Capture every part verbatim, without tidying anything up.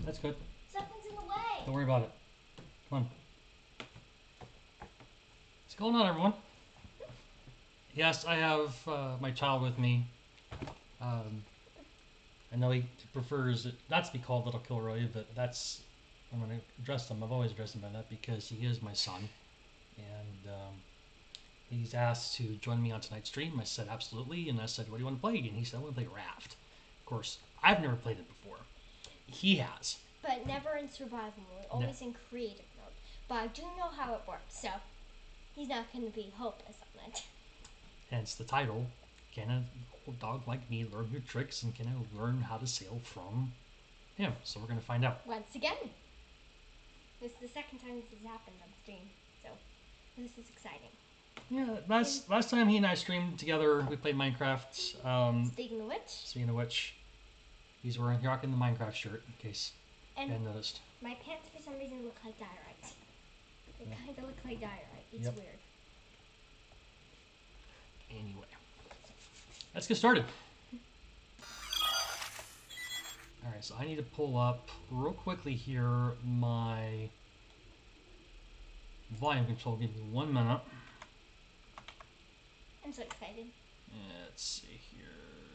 That's good. Something's in the way. Don't worry about it. Come on. What's going on, everyone? Yes, I have uh, my child with me. Um, I know he prefers it not to be called Little Kilroy, but that's I'm going to address him. I've always addressed him by that because he is my son, and um, he's asked to join me on tonight's stream. I said absolutely, and I said, "What do you want to play?" And he said, "I want to play Raft." Of course, I've never played it before. He has, but never in survival mode. Always no. in creative mode. But I do know how it works, so he's not going to be hopeless on it. Hence the title. Can a dog like me learn new tricks, and can I learn how to sail from him? So we're going to find out. Once again. This is the second time this has happened on stream, so this is exciting. Yeah, last and last time he and I streamed together, we played Minecraft. Um, speaking of which. Speaking of which, he's wearing rocking the Minecraft shirt, in case and you hadn't noticed. My pants, for some reason, look like diorite. They yeah. kind of look like diorite. It's yep. weird. Anyway, let's get started. Alright, so I need to pull up real quickly here my volume control. Give me one minute. I'm so excited. Let's see here.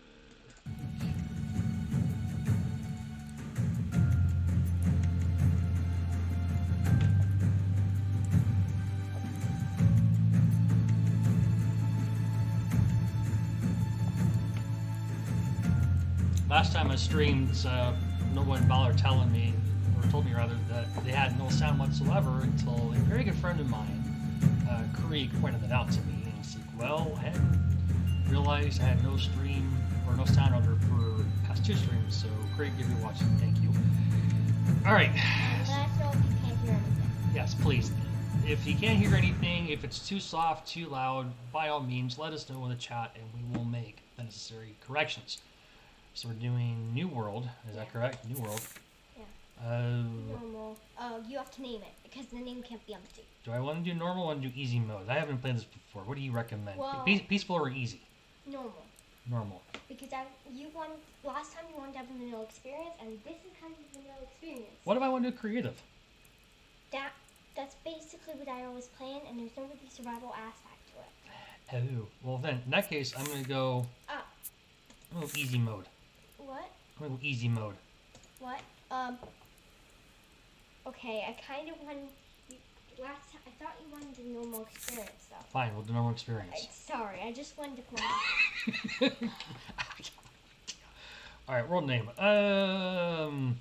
Last time I streamed, uh, no one bothered telling me, or told me rather, that they had no sound whatsoever until a very good friend of mine, uh, Krieg, pointed that out to me. And it's like, well, I hadn't realized I had no stream, or no sound under for past two streams, so Krieg, if you're watching, thank you. Alright. Let us know if you can't hear anything. Yes, please. If you can't hear anything, if it's too soft, too loud, by all means, let us know in the chat, and we will make the necessary corrections. So we're doing New World, is yeah. that correct? New World. Yeah. Uh, normal. Uh, you have to name it, because the name can't be empty. Do I want to do normal or want to do easy mode? I haven't played this before. What do you recommend? Well, Pe peaceful or easy? Normal. Normal. Because I, you won, last time you wanted to have a vanilla experience, and this is kind of a vanilla experience. What if I want to do creative? That, that's basically what I always plan, and there's no really survival aspect to it. Oh, well then, in that case, I'm going to go... Ah. I'm going to go easy mode. What? I'm going to go easy mode. What? Um... Okay, I kind of want... Last time, I thought you wanted the normal experience, though. Fine, we'll do normal experience. I, sorry, I just wanted to point out. Alright, world name. Um...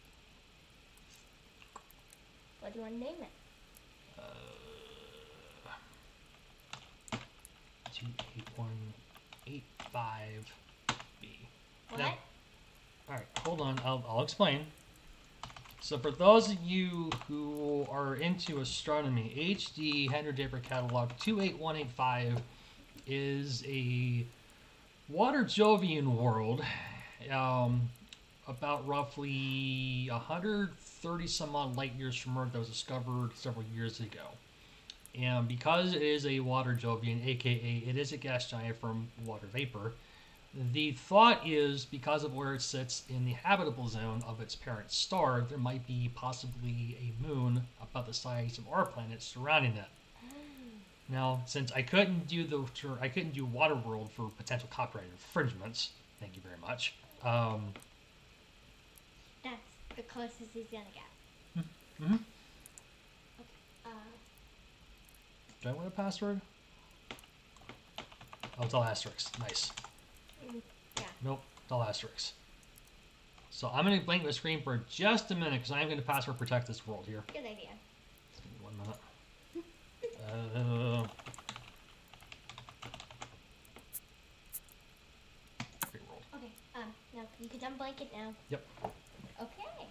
What do you want to name it? Uh... two eight one eight five B. What? Now, alright, hold on, I'll, I'll explain. So for those of you who are into astronomy, H D Henry Draper Catalog two eight one eight five is a water Jovian world um, about roughly one hundred thirty some odd light years from Earth that was discovered several years ago. And because it is a water Jovian, aka it is a gas giant from water vapor, the thought is, because of where it sits in the habitable zone of its parent star, there might be possibly a moon about the size of our planet surrounding it. Mm. Now, since I couldn't do the I couldn't do Waterworld for potential copyright infringements, thank you very much. Um, That's the closest he's gonna get. Mm-hmm. Okay. Uh, do I want a password? Oh, it's all asterisks. Nice. Yeah. Nope, it's all asterisks. So I'm going to blank the screen for just a minute because I'm going to password protect this world here. Good idea. Just give me one minute. uh, great world. Okay, um, now you can unblank it now. Yep. Okay.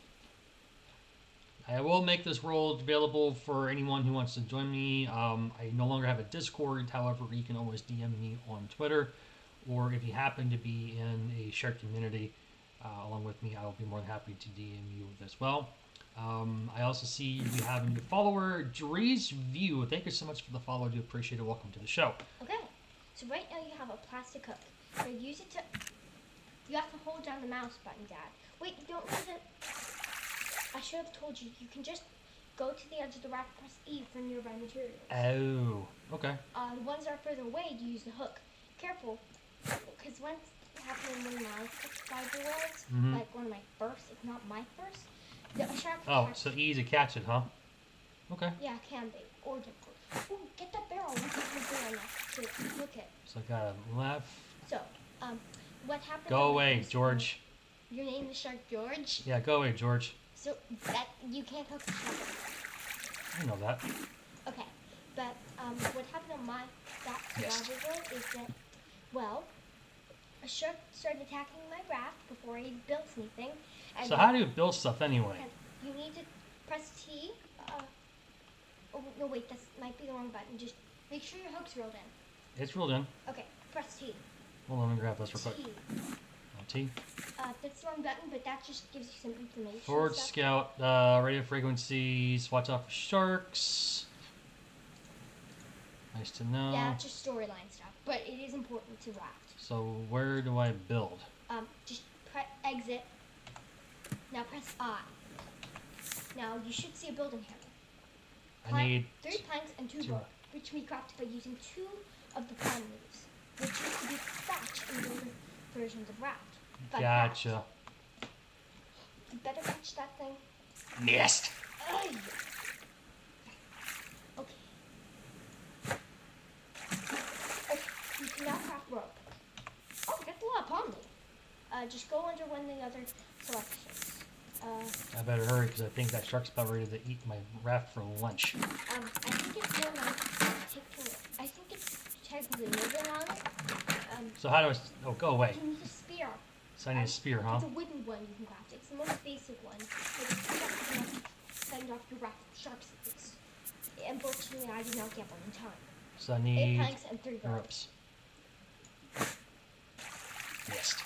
I will make this world available for anyone who wants to join me. Um, I no longer have a Discord, however, you can always D M me on Twitter. Or if you happen to be in a shared community uh, along with me, I will be more than happy to D M you as well. Um, I also see we have a new follower, Dree's View. Thank you so much for the follow. I do appreciate it. Welcome to the show. Okay, so right now you have a plastic hook. So use it to... You have to hold down the mouse button, Dad. Wait, you don't use it... I should have told you. You can just go to the edge of the raft, press E for nearby materials. Oh, okay. Uh, the ones that are further away, you use the hook. Careful, because once it happened in one of my survival worlds, Mhm. like one of my first, if not my first, the shark. Oh, catch- so easy to catch it, huh? Okay. Yeah, can be or difficult. Ooh, get that barrel. We can use the barrel now to hook it. So I got a left. So, um, what happened? Go when away, you- George. Your name is Shark George. Yeah, go away, George. So that you can't hook the shark. I know that. Okay, but um, what happened on my that Yes. survival world is that, well, a shark started attacking my raft before I built anything. And So how do you build stuff anyway? and you need to press T. Uh, oh no, wait, that might be the wrong button. Just make sure your hook's rolled in. It's rolled in. Okay, press T. Hold on, let me grab this real T. quick. Oh, T. Uh, that's the wrong button, but that just gives you some information. Forward stuff. scout, uh, radio frequencies, watch out for sharks. Nice to know. Yeah, just storyline stuff, but it is important to raft. So where do I build? Um, just press exit. Now press I. Now you should see a building here. I Plank- need three planks and two two. board, which can be crafted by using two of the pine leaves, which used to be thatch in the older versions of Raft. Fun fact. Gotcha. You better catch that thing. Missed. Ay. Okay. Okay, you can now craft rope. Oh, that's a lot of palm leaf. Uh, just go under one of the other selections. Uh, I better hurry because I think that shark's about ready to eat my raft for lunch. um, I think it's more like taking. I think it's technically moving on it. Um, So how do I? s- Oh, go away. you need a spear. So I need a spear, huh? It's a wooden one you can craft. It's the most basic one. But it's just enough to send off your raft of shark seeds. Unfortunately, I did not get one in time. So I Eight need planks and three ropes. ropes. Missed.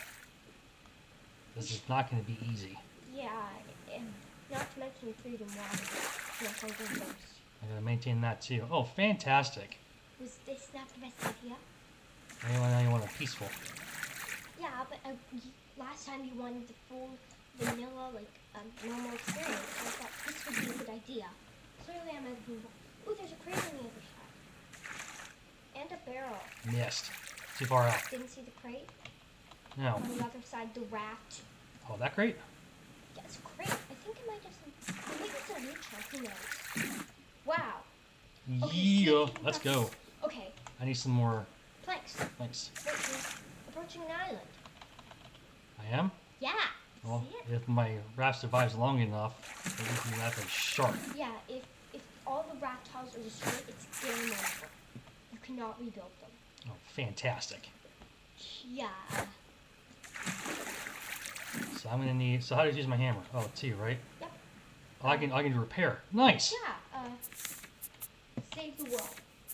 This is not going to be easy. Yeah, and not to mention food and water. Yes, I did first. I gotta maintain that too. Oh, fantastic. Was this not the best idea? Now you want, you want a peaceful. Yeah, but uh, y- last time you wanted the full vanilla, like, um, normal experience. So I thought this would be a good idea. Clearly, I'm at the. Oh, there's a crate on the other side. And a barrel. Missed. Too far out. Didn't see the crate? No. On the other side, the raft. Oh, that great? Yeah, it's a crate. I think it might have some. I think it's a neutral. Who knows? Wow. Okay, Yeah. see, Let's that's- go. Okay, I need some more planks. planks. Approaching, approaching an island. I am? Yeah. Well, See it? if my raft survives long enough, then we can have a shark. Yeah, if if all the raft tiles are destroyed, it's game over. You cannot rebuild them. Oh, fantastic. Yeah. So I'm gonna need. So how do you use my hammer? Oh, T, right? Yep. Oh, I can I can do repair. Nice. Yeah. Uh, save the world.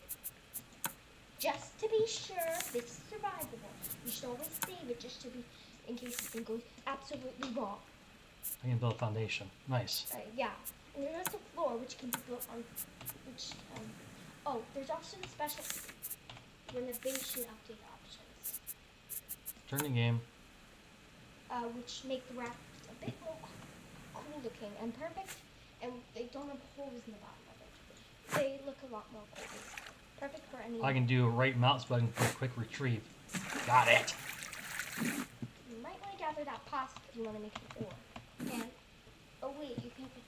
Just to be sure, this is survivable. You should always save it just to be, in case something goes absolutely wrong. I can build a foundation. Nice. Uh, yeah. And there's also a floor which can be built on. Which um. Oh, there's also the special renovation update options. Turn the game. Uh, which make the raft a bit more cool looking and perfect, and they don't have holes in the bottom of it. They look a lot more cool. Perfect for any. I can do right mouse button for quick retrieve. Got it. You might want to gather that pasta if you want to make an ore. And oh wait, you can pick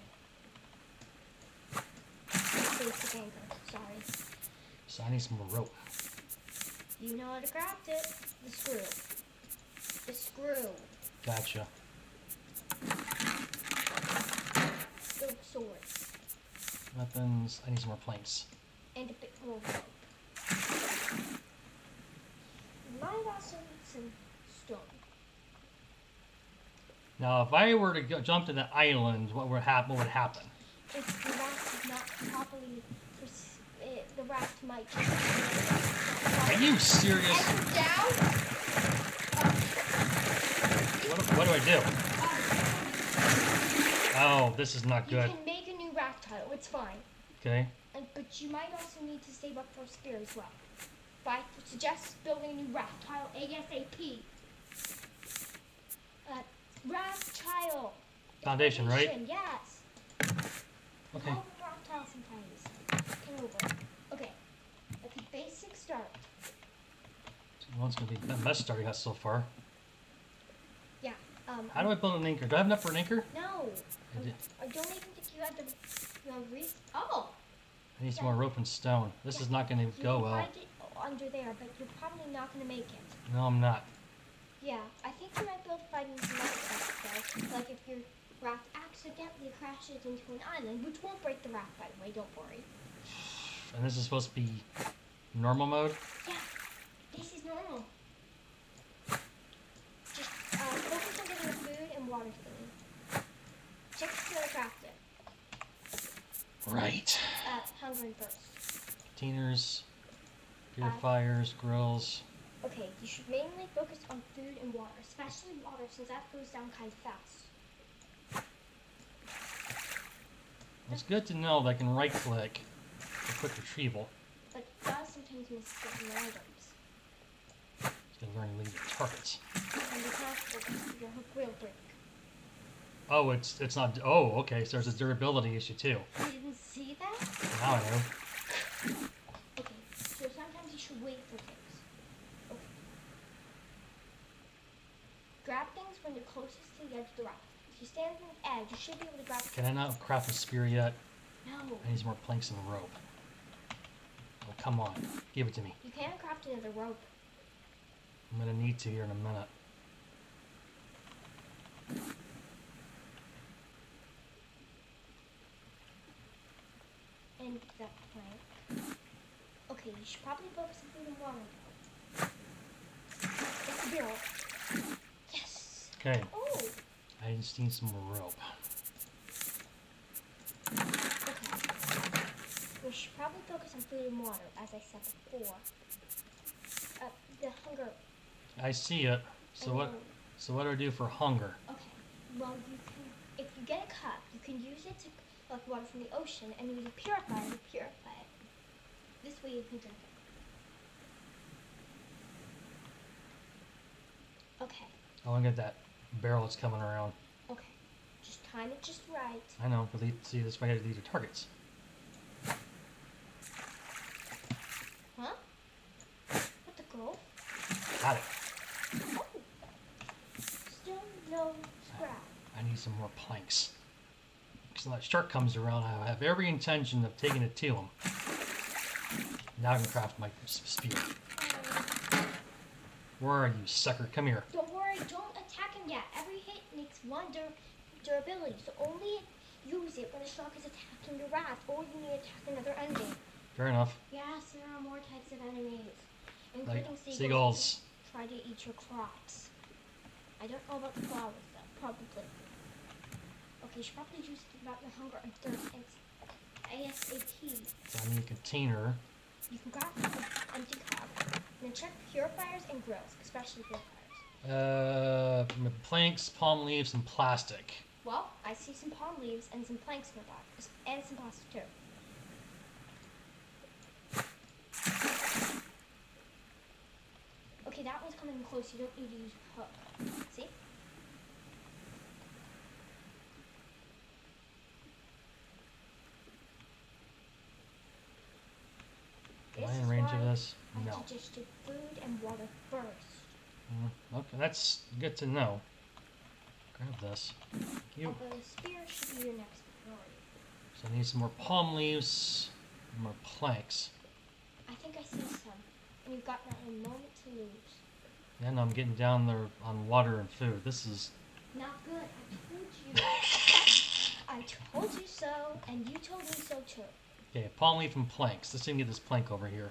that. Basic anchor. Sorry. So I need some more rope. You know how to craft it. The screw. The screw. Gotcha. The swords. Weapons. I need some more planks. And a bit more rope. You might also need some stone. Now, if I were to go, jump to the island, what would happen? What would happen? If the raft is not properly, pers- it, the raft might. Are you serious? Enter down. What, do- what do I do? Oh, this is not You good. can make a new raft tile. It's fine. Okay. And, but you might also need to save up for a spear as well. But I suggest building a new raft tile ASAP. Uh, raft tile. Foundation, right? Yes. Okay. All reptiles sometimes. Can over. Okay. Okay, basic start. Well, it's gonna be a mess starting us so far. Yeah. Um. How do I build an anchor? Do I have enough for an anchor? No. I, did. I don't even think you had the. You know, re- oh. I need some more rope and stone. This Yeah. is not gonna You go can well. find it under there, but you're probably not gonna make it. No, I'm not. Yeah, I think you might be able to find some other stuff though. Like if your raft accidentally crashes into an island, which won't break the raft, by the way. Don't worry. And this is supposed to be normal mode. Yeah, this is normal. Just uh, focus on getting the food and water food. Check the skill craft it. Right. Uh, hunger and thirst. Containers, purifiers, grills. Okay, you should mainly focus on food and water, especially water, since that goes down kind of fast. It's good to know that I can right click for quick retrieval. But it does sometimes miss certain items. It's gonna learn to lead to targets. And the craft your hook will break. Oh, it's it's not. Oh, okay. So there's a durability issue too. You didn't see that? Now I know. Okay, so sometimes you should wait for things. Okay. Grab things when you're closest to the edge of the raft. If you stand on the edge, you should be able to grab Can I not craft a spear yet? No. I need some more planks and rope. Oh, come on. Give it to me. You can't craft another rope. I'm gonna need to here in a minute. And that plank. Okay, you should probably focus on food and water though. It's a barrel. Yes. Okay. Oh. I just need some more rope. Okay. We should probably focus on food and water, as I said before. Uh, the hunger. I see it. So what? So what do I do for hunger? Okay. Well, you can, if you get a cup, you can use it to collect water from the ocean and use a purifier to purify it. This way you can drink it. Okay. I want to get that barrel that's coming around. Okay. Just time it just right. I know, but lead, see, this way I lead to targets. Huh? What the girl? Got it. Oh. Still no scrap. I need some more planks. So that shark comes around, I have every intention of taking it to him. Now I can craft my s- spear. Um, Where are you, sucker? Come here. don't worry, don't attack him yet. Every hit makes one dur- durability, so only use it when a shark is attacking your raft, or you need to attack another enemy. Fair enough. Yes, there are more types of enemies, including Like seagulls. seagulls. That try to eat your crops. I don't know about the flowers though, probably. Okay, you should probably use it about your hunger and thirst ASAP. So I need a container. You can grab an empty cup and then check purifiers and grills, especially purifiers. Uh, m- planks, palm leaves, and plastic. Well, I see some palm leaves and some planks nearby, and some plastic too. Okay, that one's coming close. You don't need to use a hook. See? Am I This in is range of why this? I No. suggested food and water first. Mm, okay, that's good to know. Grab this. Thank you. Although the spear should be your next priority. So I need some more palm leaves, and more planks. I think I see some, and you've got not a moment to lose. And I'm getting down there on water and food. This is Not good. I told you. I told you so, and you told me so too. okay. Palm leaf and planks. Let's see if we can get this plank over here.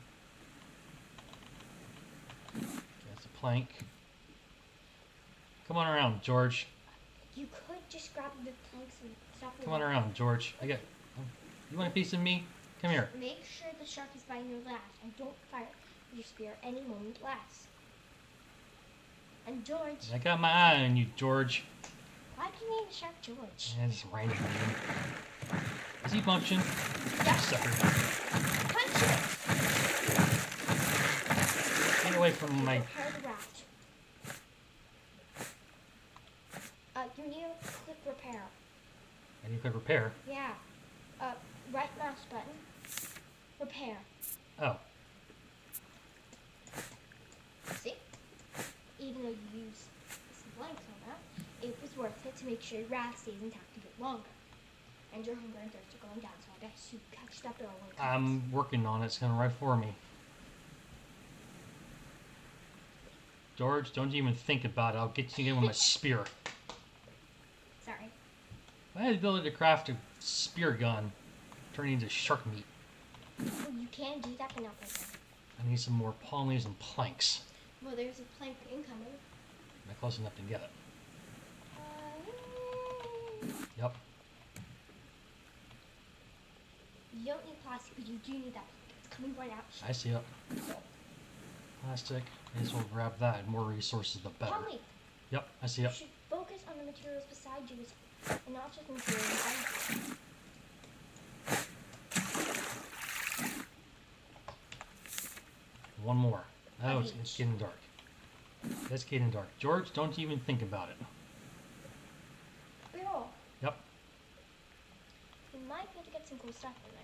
Okay, that's a plank. Come on around, George. You could just grab the planks and stuff. Come on around, George. I got. You want a piece of me? Come here. Make sure the shark is biting your last, and don't fire your spear any moment less. And George, I got my eye on you, George. why do you name the shark George? And this ranger name. Is he punching? Yeah. Sucker. Punch it! Get away from my. Prepare the raft. Uh, your and you click repair. And you click repair. Yeah. Uh, right mouse button. Repair. Oh. See? Even though you use some blanks on that, it was worth it to make sure your raft stays intact a bit longer. And your hunger and thirst are going down, so I guess you catch that barrel when it comes. I'm working on it. It's coming right for me. George, don't even think about it. I'll get you in with my spear. Sorry. If I had the ability to craft a spear gun, turn it into shark meat. Well, you can do that, but not right now. I need some more palm leaves and planks. Well, there's a plank incoming. Am I close enough to get it? Uh, Yep. you don't need plastic, but you do need that plank. It's coming right out. I see it. Plastic. May as well grab that. More resources, the better. Palm leaf. Yep, I see You it. should focus on the materials beside you and not just the materials beside you. One more. Oh, it's, beach. it's getting dark. It's getting dark. George, don't even think about it. Barrel. Yep. You might be able to get some cool stuff in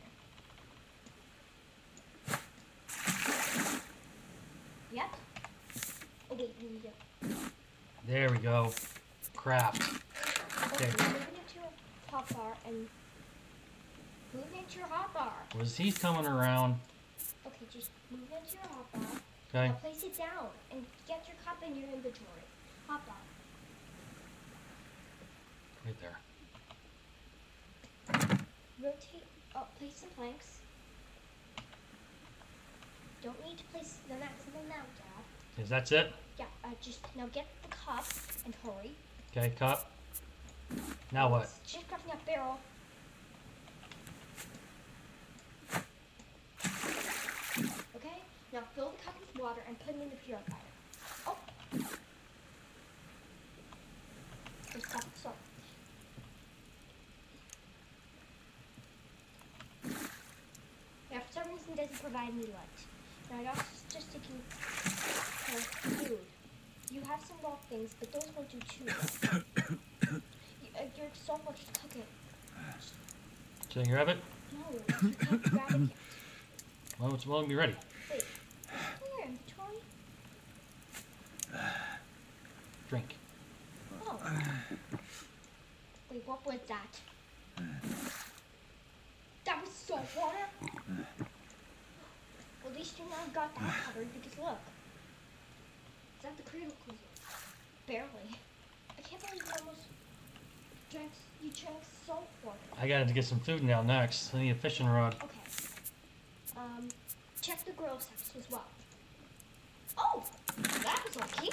there. Yep. Oh wait, you need it. There we go. Craft. Okay, Okay. move it into a hot bar and move it into your hot bar. Was he's coming around? Okay, just move it into your hot bar. Okay. Now place it down and get your cup in your inventory. Hot bar. Right there. Rotate. Oh, place some planks. Don't need to place the maximum amount, Dad. Is that it? Yeah, uh, just now get the cup and hurry. Okay, cup. Now what? It's just crafting that barrel. Okay, now fill the cup with water and put it in the purifier. Oh! Just cup of salt. Yeah, for some reason it doesn't provide any light. Now that's just taking uh, food. You have some raw things, but those won't do too well. you, uh, your salt will just cook it. Can you grab it? No, you can't grab it yet. Well, it's well, be ready. Wait, what's in your inventory? Drink. Oh. Wait, what was that? That was salt water? Well, at least you now got that covered because look. Is that the cradle cooler? Barely. I can't believe you almost drank, you drank salt water. I gotta get some food now next. I need a fishing rod. Okay. Um, check the grill section as well. Oh, that was lucky.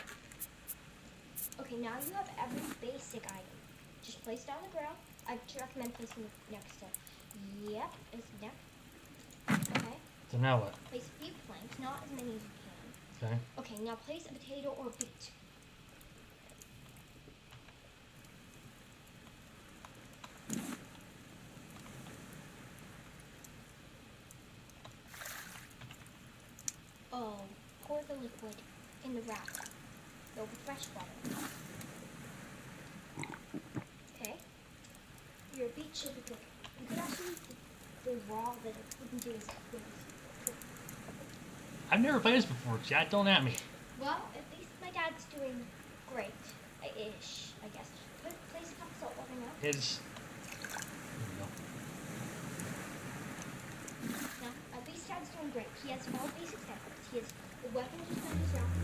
Okay, now you have every basic item. Just place it on the grill. I recommend placing it next to. Yep, it's next. Okay. So now what? Place a few planks, not as many as you can. Okay. Okay, now place a potato or beet. Oh, pour the liquid in the raft. Fill with fresh water. Okay. Your beet should be good. You could actually use the, the raw that it wouldn't do as good. I've never played this before, Chad. Don't at me. Well, at least my dad's doing great. Ish, I guess. Put, place a cup of salt water now. It's. There we go. Now, at least dad's doing great. He has all basic setups. He has the weapon he's going to use now.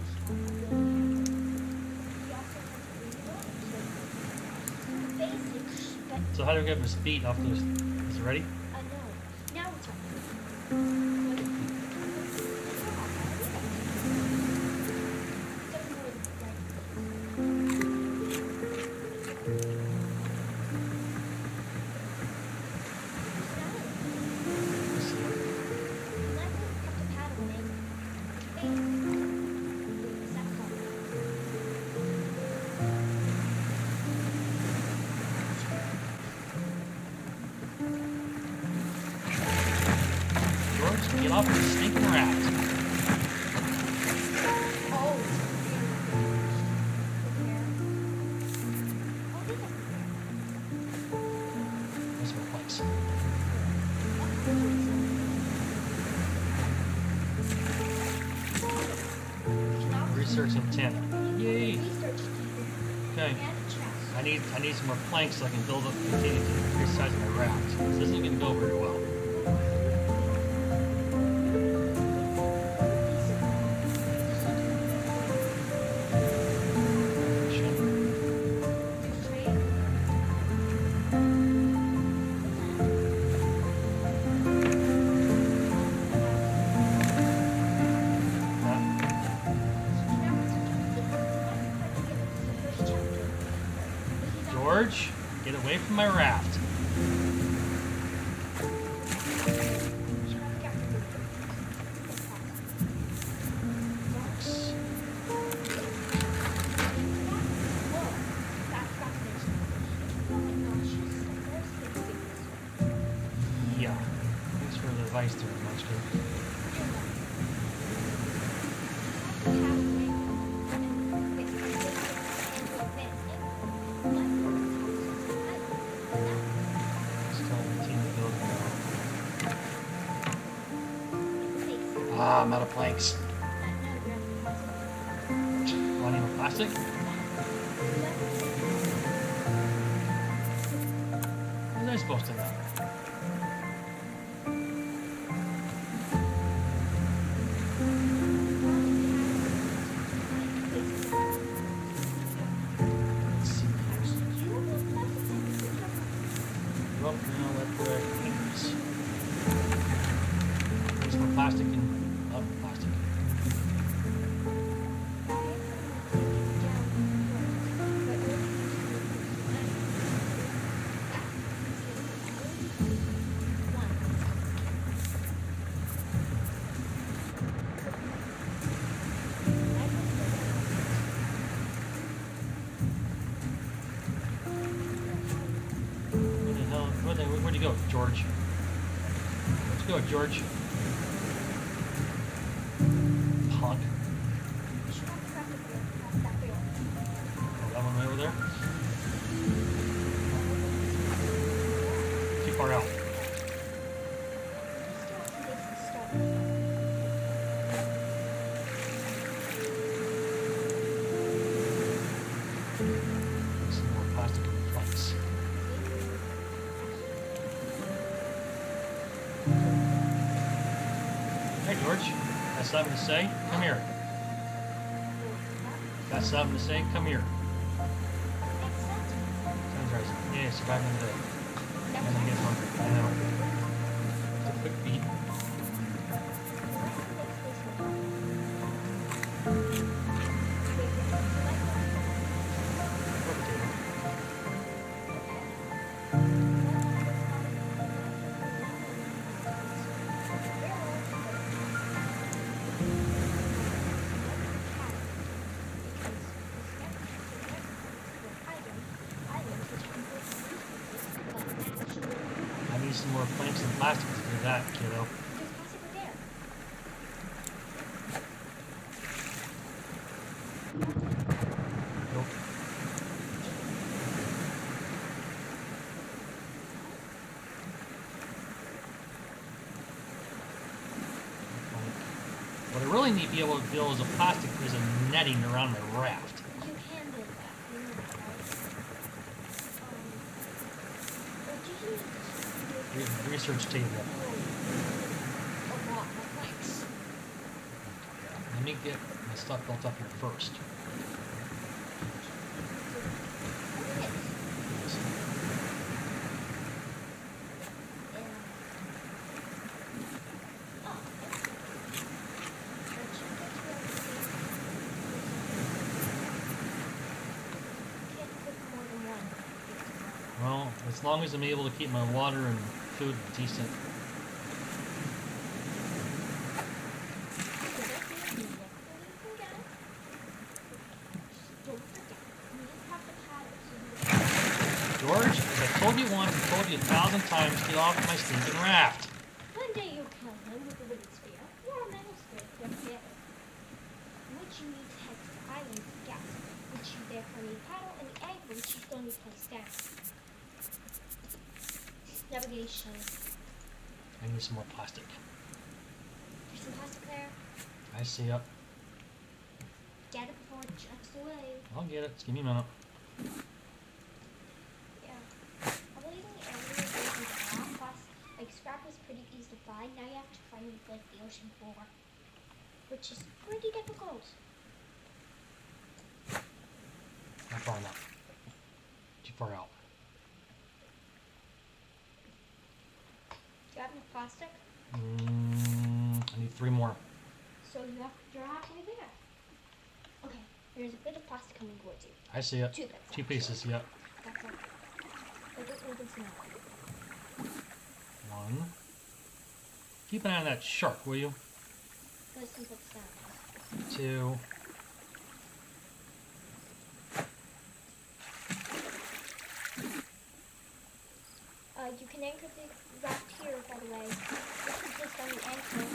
He also has a remote, so basic, but So how do we get this beat off those? Is it ready? uh, no. Now it's ready. Let's see. George, get off the stinking raft. research antenna. Yay! Research table Okay. and a chest. I need I need some more planks so I can build up continue to increase the size of my raft. This isn't gonna go very well. George, get away from my raft. Yeah. Thanks for the advice there, Munchkin. Ah, I'm out of planks. Want any more plastic? What was I supposed to know? Let's see here. Well, now let the fingers. There's more plastic in. Oh, plastic. Where the hell? Where the, where'd you go, George? Let's go, George. Punk. Oh, that one right over there? Too far out. Some more plastic in the planks. Hey, George. Got something to say? Come here. Got something to say? Come here. Sounds right. Yeah, surviving the day. And I get hungry. I know. Just a quick beat. I need some more planks and plastic to do that, kiddo. Nope. What I really need to be able to build is a plastic is a netting around my raft. You can build that. You know that, right? Um, but you can We have a research table. a lot more planks. Let me get my stuff built up here first. Well, as long as I'm able to keep my water and food decent. George, as I told you once, I told you a thousand times, get off my stinking raft. One day you'll kill him with a wooden spear or a metal spear, whichever. Which you need to head to the island to get, which you therefore need paddle, and the egg which you still need to place down. Navigation. I need some more plastic. There's some plastic there. I see up. get it before it jets away. I'll get it. Just give me a minute. Yeah. Probably the area using scrap. Plus, like scrap is pretty easy to find. Now you have to find like the ocean floor, which is pretty difficult. Not far enough. Too far out. Do you have enough plastic? Mm, I need three more. So you have to draw me there. Okay, there's a bit of plastic coming towards you. I see it. Two bits. Two pieces, yep. That's okay. Look at where this now. One. Keep an eye on that shark, will you? Listen to the sound. Two. Uh, you can anchor the raft here, by the way. This is just on the anchor.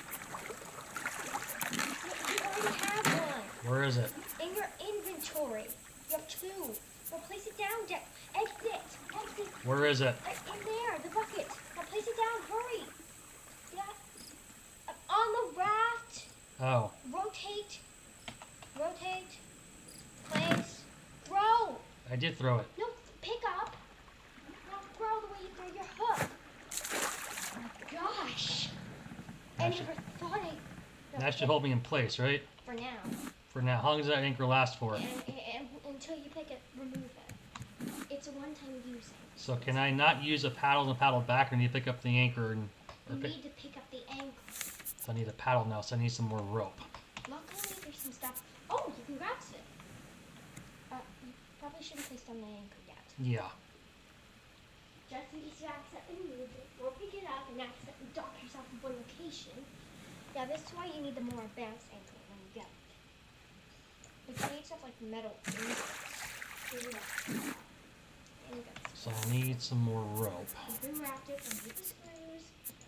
You already have one. Where is it? In your inventory. You have two. Well, place it down. Da exit. Exit. Where is it? Uh, in there, the bucket. Now place it down. Hurry. Yeah. Uh, on the raft. Oh. Rotate. Rotate. Place. Throw. I did throw it. No, pick up. Now throw the way you throw your hook. Oh my gosh. I That never should, thought I... No, that should it- hold me in place, right? For now. For now. How long does that anchor last for? And, and, and until you pick it, remove it. It's a one-time using. So can I not use a paddle and paddle back, or need to pick up the anchor and... Or You pick, need to pick up the anchor. so I need a paddle now, so I need some more rope. Luckily, there's some stuff. Oh, you can grasp it. Uh, you probably shouldn't place it on the anchor yet. Yeah. Just in case you accidentally move it, or pick it up and accidentally dock yourself in one location. Yeah, this is why you need the more advanced anchor when you get it. But you need stuff like metal ingots. Maybe that's ingots. So I need some more rope. You can wrap it and with the screws.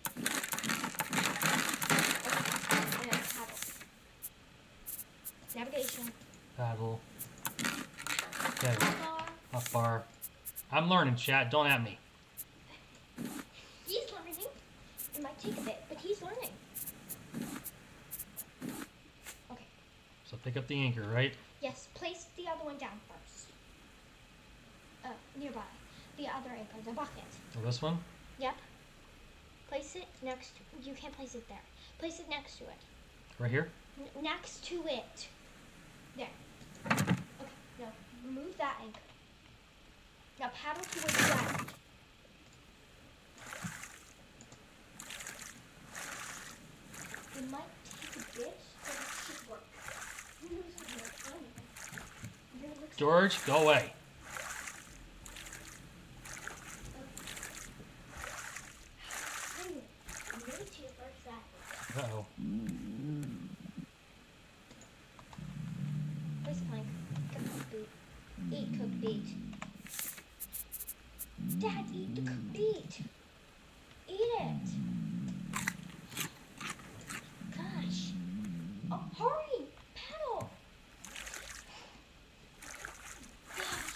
Okay, and paddle. Navigation. Paddle. Okay. Bar. Up bar. I'm learning, chat. Don't at me. He's learning. It might take a bit, but he's learning. Okay. So pick up the anchor, right? Yes, place the other one down first. Uh, nearby. The other anchor, the bucket. So this one? Yep. Place it next. You can't place it there. Place it next to it. Right here? N next to it. There. Okay. Now remove that anchor. Now paddle towards the raft. It might take a bit, but it should work. Who knows what you're doing? Here it looks George, go away. Anyway, I'm going to your first side. Uh-oh. Place a plank. Cooked beet. Eat cooked beet. Dad, eat the cooked beet. Eat it. Gosh. Oh, hurry. Paddle. Gosh.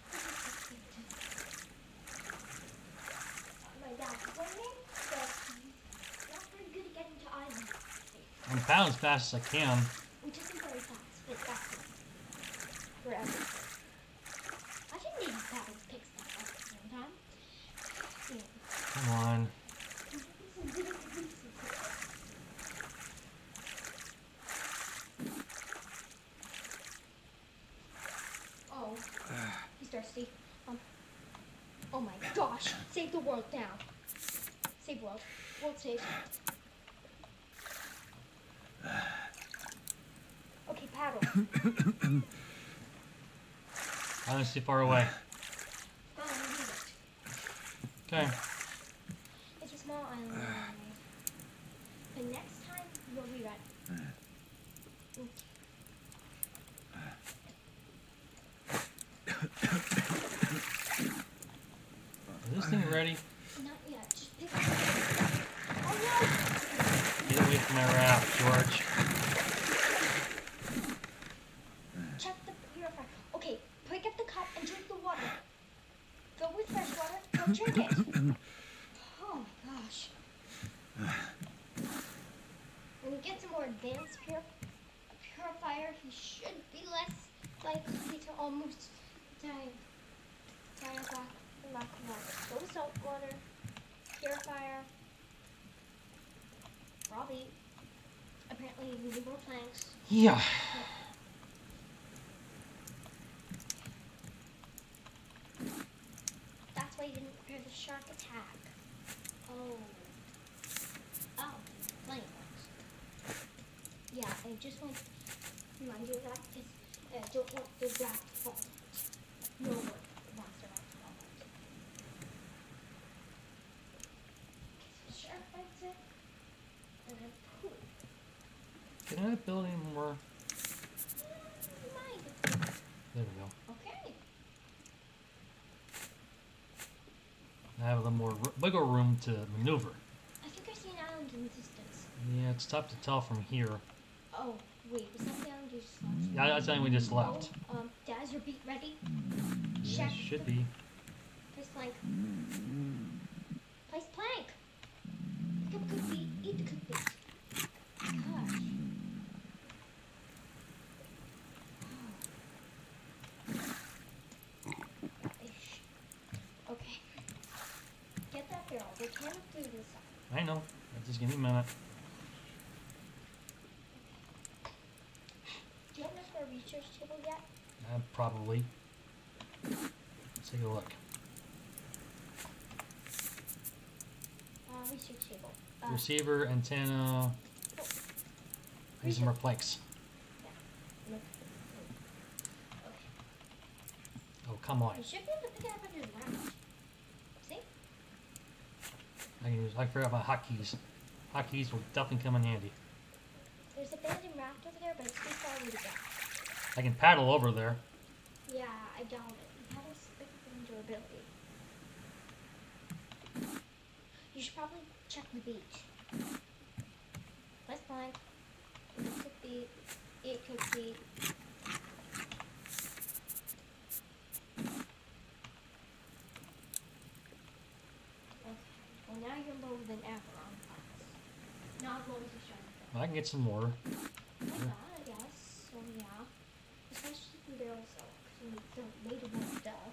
My dad's learning, but he's not very good at getting to islands. I'm paddling as fast as I can. Which isn't very fast, but that's it. Forever. I didn't need to paddle to pick stuff up at the same time. Yeah. Come on. Oh, he's thirsty. Um. Oh my gosh! Save the world now. Save world. World save. Okay, paddle. Island's too far away. Oh, I need it. Okay. It's a small island anyway. But next time, you'll be ready. Is this thing ready? Not yet. Just pick it up. Oh no! Get away from my raft, George. Check the purifier. Okay, pick up the cup and drink the water. Fill with fresh water. Don't drink it. Oh my gosh. When you get some more advanced pur purified fire, he should be less likely to almost die. Die of lack, lack of water. So salt water, purifier, Robbie. Apparently you need more planks. Yeah. That's why you didn't prepare the shark attack. Oh. Oh, plenty of planks. Yeah, I just want to remind you of that because I don't want the raft to fall out. No one wants the raft to fall out. The shark bites it, and then poof. Can I build any more? Mind. There we go. Okay. I have a little more r- wiggle room to maneuver. I think I see an island in the distance. Yeah, it's tough to tell from here. Oh, wait, was that the island you just left? Yeah, that's the thing we just left. Oh, um, Daz, your beat ready? Yeah, Check should the- be. Place plank. Place plank. Pick up cooked beet. Eat the cooked beet. Gosh. Ish. Okay. Get that barrel. There can of food inside. I know. Just give me a minute. Do you have enough for a research table yet? Uh, probably. Let's take a look. Uh, research table. Uh, Receiver, antenna. oh, Need some more planks. no. Oh, come on. You should be able to pick it up under the raft. See? I can use. I forgot about hotkeys. Hotkeys will definitely come in handy. There's a abandoned raft over there, but it's too far away to go. I can paddle over there. Yeah, I doubt it. You have a spectrum durability. You should probably check the beach. Let's find. It could be. It could be. Okay. Well, now you're lower than ever on plants. Not low as a shark. I can get some more. Why not, I guess. So, yeah. Especially from barrel cell, because we don't made of more stuff.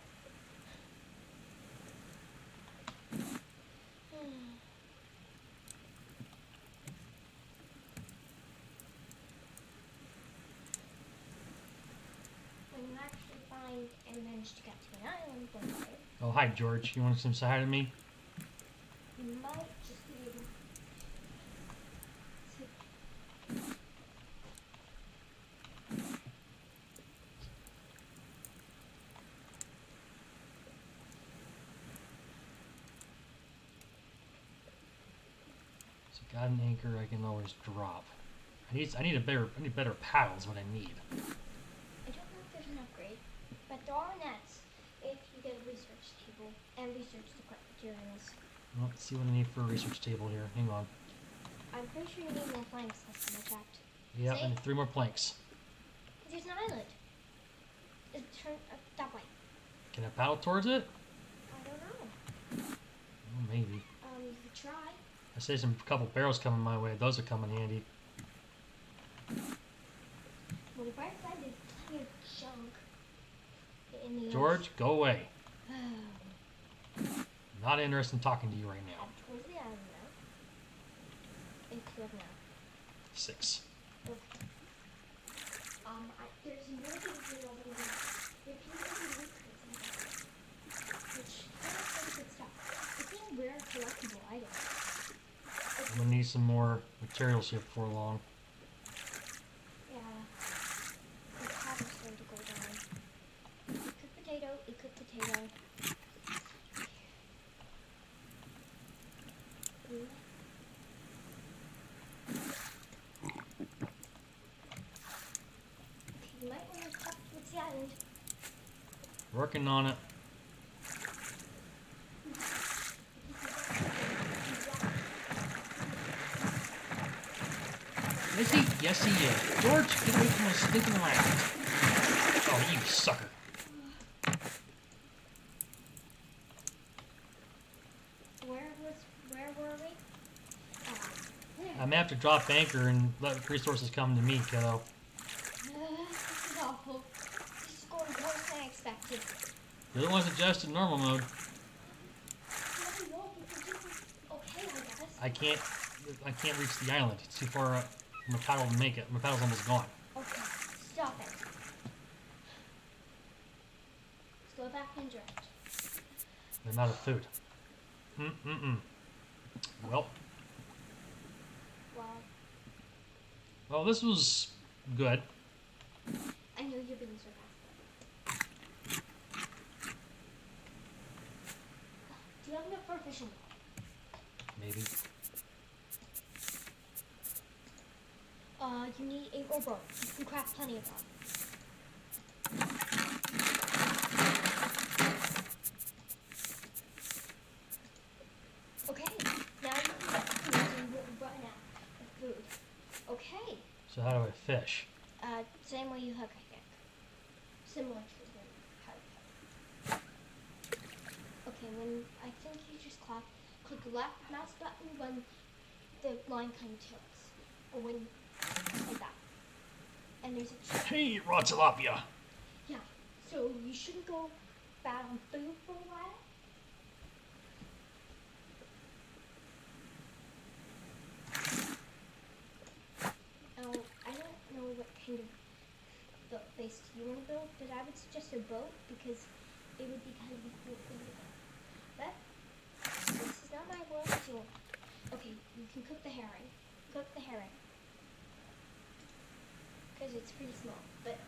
When you actually find and manage to get to an island one day, Oh, hi, George. You want to say hi to me? you might just be able to. So, got an anchor I can always drop. I need. I need a better. I need better paddles. What I need. I don't know if there's an upgrade, but there are nets if you get a research table and research the correct materials. Well, let's see what I need for a research table here. Hang on. I'm pretty sure you need more planks last time I checked. Yeah, See? I need three more planks. There's an island. It turned up that way. Can I paddle towards it? I don't know. Oh, maybe. Um, you could try. I see some couple barrels coming my way. Those will come in handy. Well, the bright side is plenty of junk in the George, go away. ocean. Not interested in talking to you right now. I'm towards the island now. It's good now. Six. Okay. Um, I, there's more things in over there. There appears to be loot crates in there. Which kind of pretty good stuff. It's a rare collectible item. It's, I'm gonna need some more materials here before long. yeah. The water's starting to go down. Cooked potato, eat cooked potato. Mm. You might want to talk towards the island. Working on it. Is he? Yes, he is. George, get away from my stinking raft. Oh, you sucker. Where was, where were we? Ah, there. I'm gonna have to drop anchor and let resources come to me, kiddo. Ah, expected. The other one's adjusted normal mode. Doesn't work if it isn't okay, I guess. I can't. I can't reach the island. It's too far up. My paddle will make it. My paddle's almost gone. Okay, stop it. Slow back and direct. I'm out of food. Mm mm mm. Well, Wow. well, this was good. I know you're being sarcastic. Do you have enough for a fishing rod? Maybe. Uh, you need a rowboat. You can craft plenty of them. Okay, now you can get food and you won't run out of food. Okay, So how do I fish? uh, same way you hook, I think. Similar to the how you hook. Okay, when I think you just clap, click the left mouse button when the line kind of tilts. Or when, like that. And there's a Hey, raw tilapia. yeah, so you shouldn't go bad on food for a while. Now, I don't know what kind of boat base you want to build, but I would suggest a boat because it would be kind of a cool thing to build. But this is not my world, so okay, you can cook the herring. Cook the herring. Because it's pretty small, but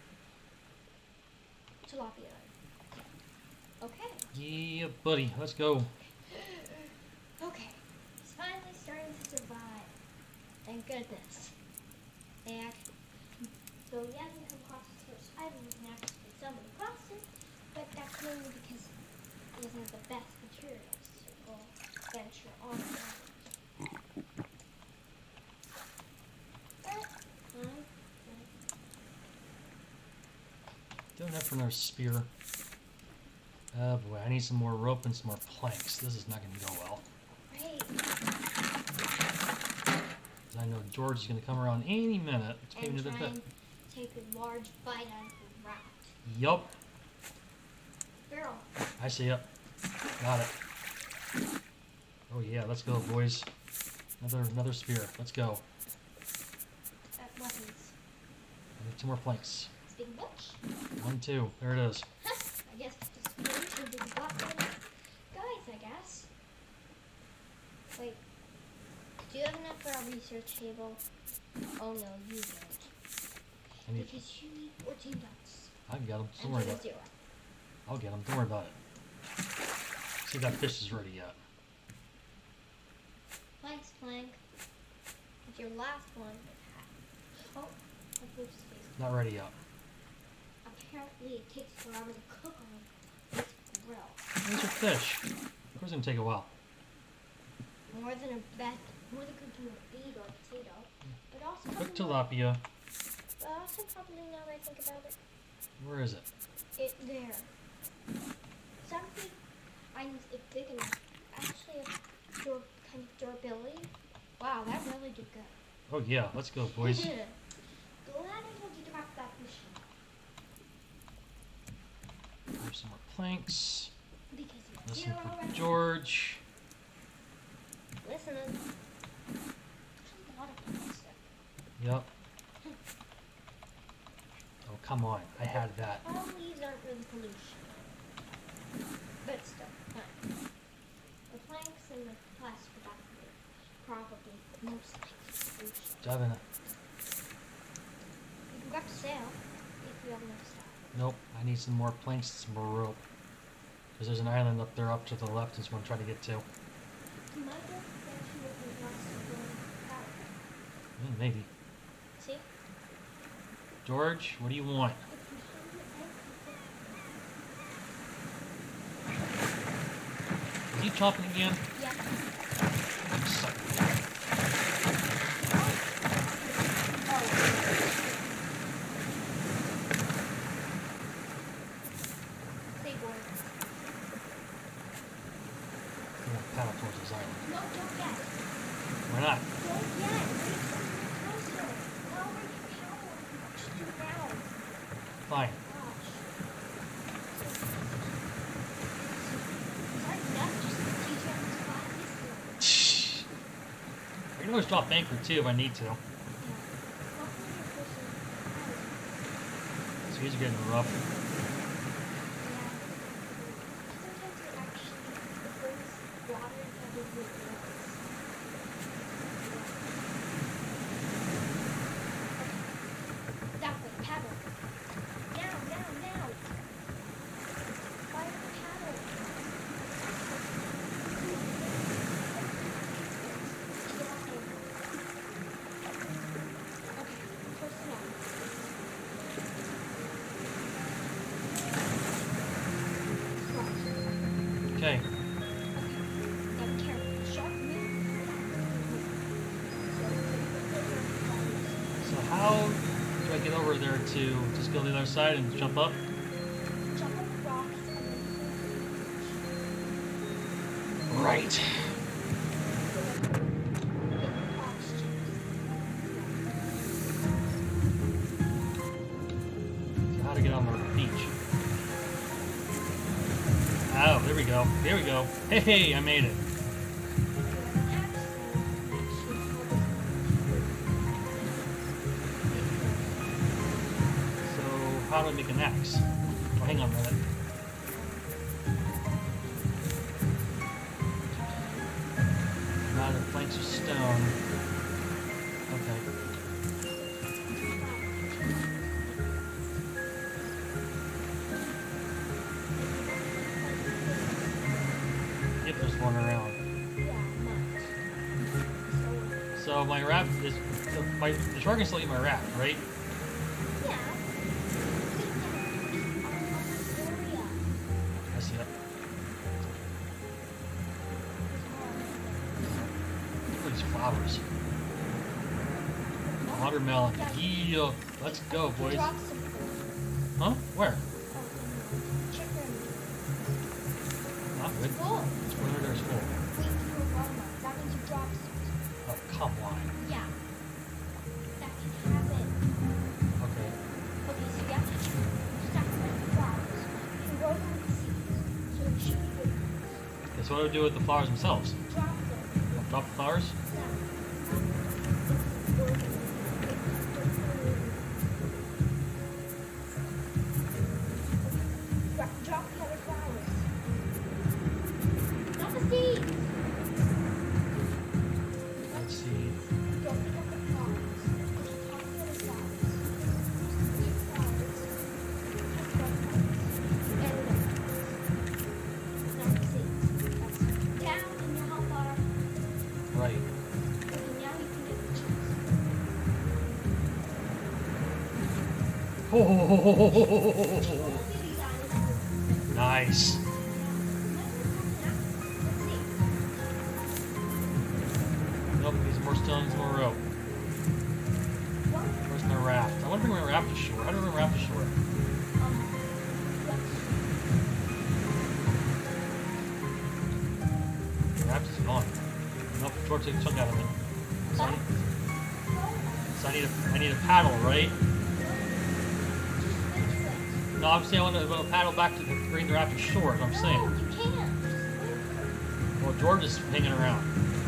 tilapia. Okay. Yeah, buddy. Let's go. Okay. He's finally starting to survive. Thank goodness. They actually, so he hasn't come across his first island and actually stumbled across it, but that's mainly because he doesn't have the best materials to go venture on the island. But, fine. Don't have for another spear. Oh boy, I need some more rope and some more planks. This is not going to go well. Great. 'Cause I know George is going to come around any minute to pay me And another try bit. and take a large bite out of the raft. Yup. Barrel. I see it. Got it. Oh yeah, let's go, boys. Another another spear. Let's go. At weapons. I need two more planks. Speaking of which, One, two. There it is. I guess the spears will be the button. Guys, I guess. Wait. Do you have enough for our research table? Oh no, you don't. I need. Because you need fourteen dots. I got them. Don't And worry you're about it. zero. I'll get them. Don't worry about it. See if that fish is ready yet. Planks, plank. It's your last one. Oh, I moved space. Not ready yet. Apparently it takes forever to cook on this grill. These are fish. Of course, it's gonna take a while. More than a bet, more than cooking a beet or a potato. But also Cook probably more, tilapia. but also probably now that I think about it, Where is it? it there. Something items if big enough actually have dur kind of durability. Wow, that really did good. Oh yeah, let's go, boys. Glad I told you to craft that fishing rod. There's some more planks. Because you Listen zero for already. George. Listen, there's a lot of plastic. Yep. Oh come on, I had that. All leaves aren't really pollution. But still, fine. The planks and the plastic are actually probably most likely pollution. Dive in it. You can grab the sail if you have enough stuff. Nope, I need some more planks and some more rope. Because there's an island up there up to the left that's what I'm trying to get to. You might have actually with the rest of the power. Mm, maybe. See? George, what do you want? Is he chopping again? Yeah. Suck. Stay bored. I'm gonna paddle towards this island. No, don't yet. Why not? Don't yet. Wait closer. Lower your power. Just do it now. Fine. Gosh. always drop anchor too if I need to. Yeah. So these are getting rough. Yeah. Sometimes it actually it brings water that is with that way, paddle. Now, now, now. Fire the paddle. Okay, first one. Okay. Okay, now be careful. Sharp move. So how do I get over there to just go to the other side and jump up? Jump on the rocks and then Right. hit the oxygen. So how to get on the beach? Oh, there we go. There we go. Hey, hey, I made it. So how do I make an axe? Oh, hang on a minute. Now the planks of stone. Okay. If there's one around. So my raft is the, my the shark can still eat my raft, right? I see it. Look at these flowers. Watermelon. Yeah, let's go, boys. Huh? Where? Not good. Where there's full. Oh, come on. Yeah. That can happen. Okay. Okay, so you have to stack them with flowers. You can grow them with seeds. So it should be good. That's what I would do with the flowers themselves. Drop them. I'll drop the flowers. Drop, drop the other flowers. Not the seeds. Let's see. Don't pick up the flowers. Just drop the other flowers. Eat flowers. Touch the flowers. And no. Not the seeds. That's down in your hot water. Right. Okay, now you can get the cheese. Oh, nice. Nope, these more stones, more rope. Where's my raft? I want to bring my raft to shore. How do I bring my raft to shore? The raft is gone. Nope, George took a chunk out of it. So I need, so I need a, I need a paddle, right? No, I'm saying I want to, I want to paddle back to the, bring the raft to shore, is what I'm saying. You can't. Well, George is hanging around.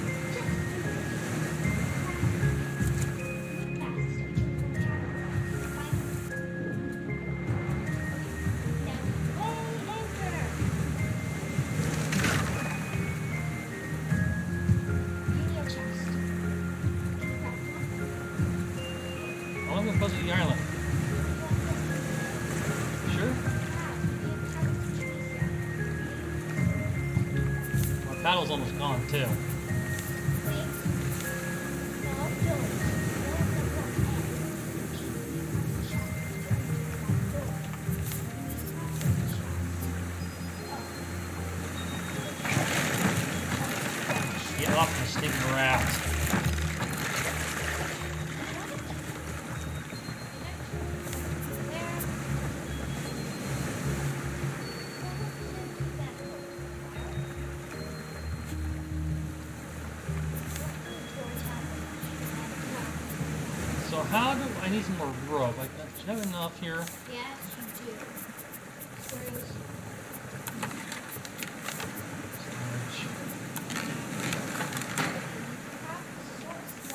I want to go close to the island. Sure? My paddle's almost gone, too. Get off the stinking raft. So how do I need some more rope? Like, do you have enough here? Yes, you do. There's Storage.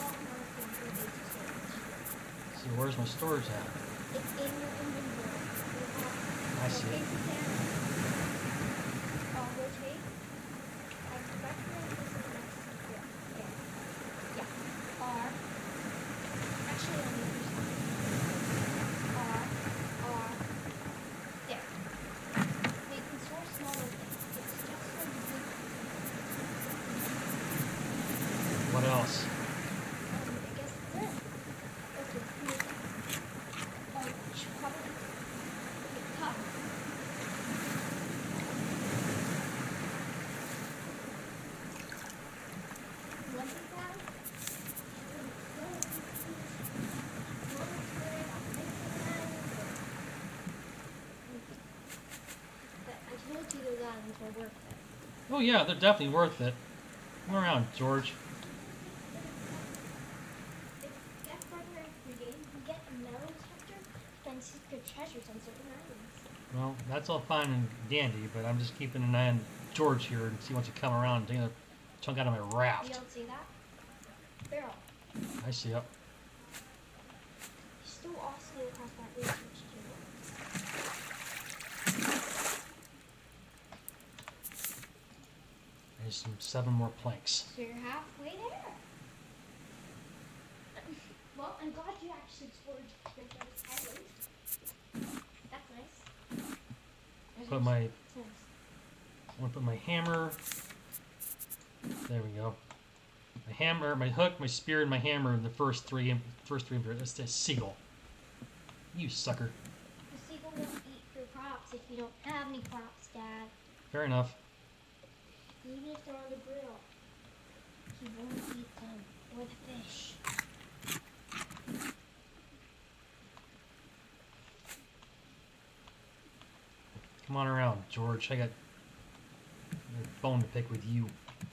See, where's my storage at? It's in your inventory. You have I see okay, it. Susanna. Uh, rotate. I recommend this is next to here. Okay. Yeah. R. Actually, on the other side. R. R. There. Now you can store smaller things. It's just for the big What else? Um, I guess this. Okay, here. Oh, you should probably okay, cut. One thing down. But I told you those islands were worth it. Oh yeah, they're definitely worth it. Come around, George. If get further into the game, you get a metal detector to find secret treasures on certain islands. Well, that's all fine and dandy, but I'm just keeping an eye on George here and see he wants to come around and take another chunk out of my You raft. don't see that? Barrel. I see it. You still also across that research table. There's some seven more planks. So you're halfway there. Well, I'm glad you actually explored Princess Island. That's nice. There's Put also- my, it's nice. I want to put my hammer. There we go. My hammer, my hook, my spear, and my hammer in the first three. First three. That's a seagull. You sucker. The seagull won't eat your crops if you don't have any crops, Dad. Fair enough. Even if they're on the grill, he won't eat them or the fish. Come on around, George. I got a bone to pick with you.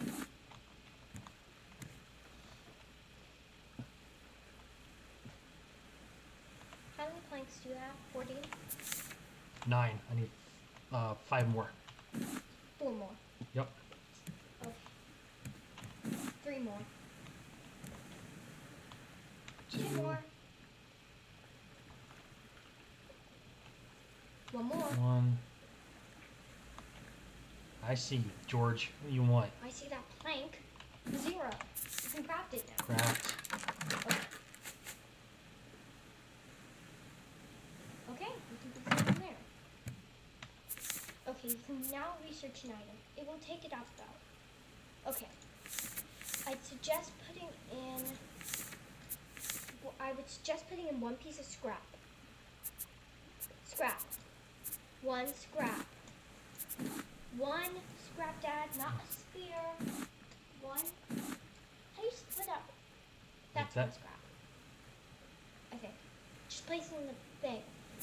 How many planks do you have? fourteen? Nine. I need uh, five more. Four more. Yep. Okay. Three more. Two Two. more. One more. One. I see you, George. What do you want? I see that plank. Zero. You can craft it now. Craft. Okay, you can put something there. Okay, you can now research an item. It will take it out though. Okay. I'd suggest putting in well, I would suggest putting in one piece of scrap. Scrap. One scrap. One scrap, Dad, not a spear. One. How do you split up? That's that? one scrap. I think. Just place it in the thing.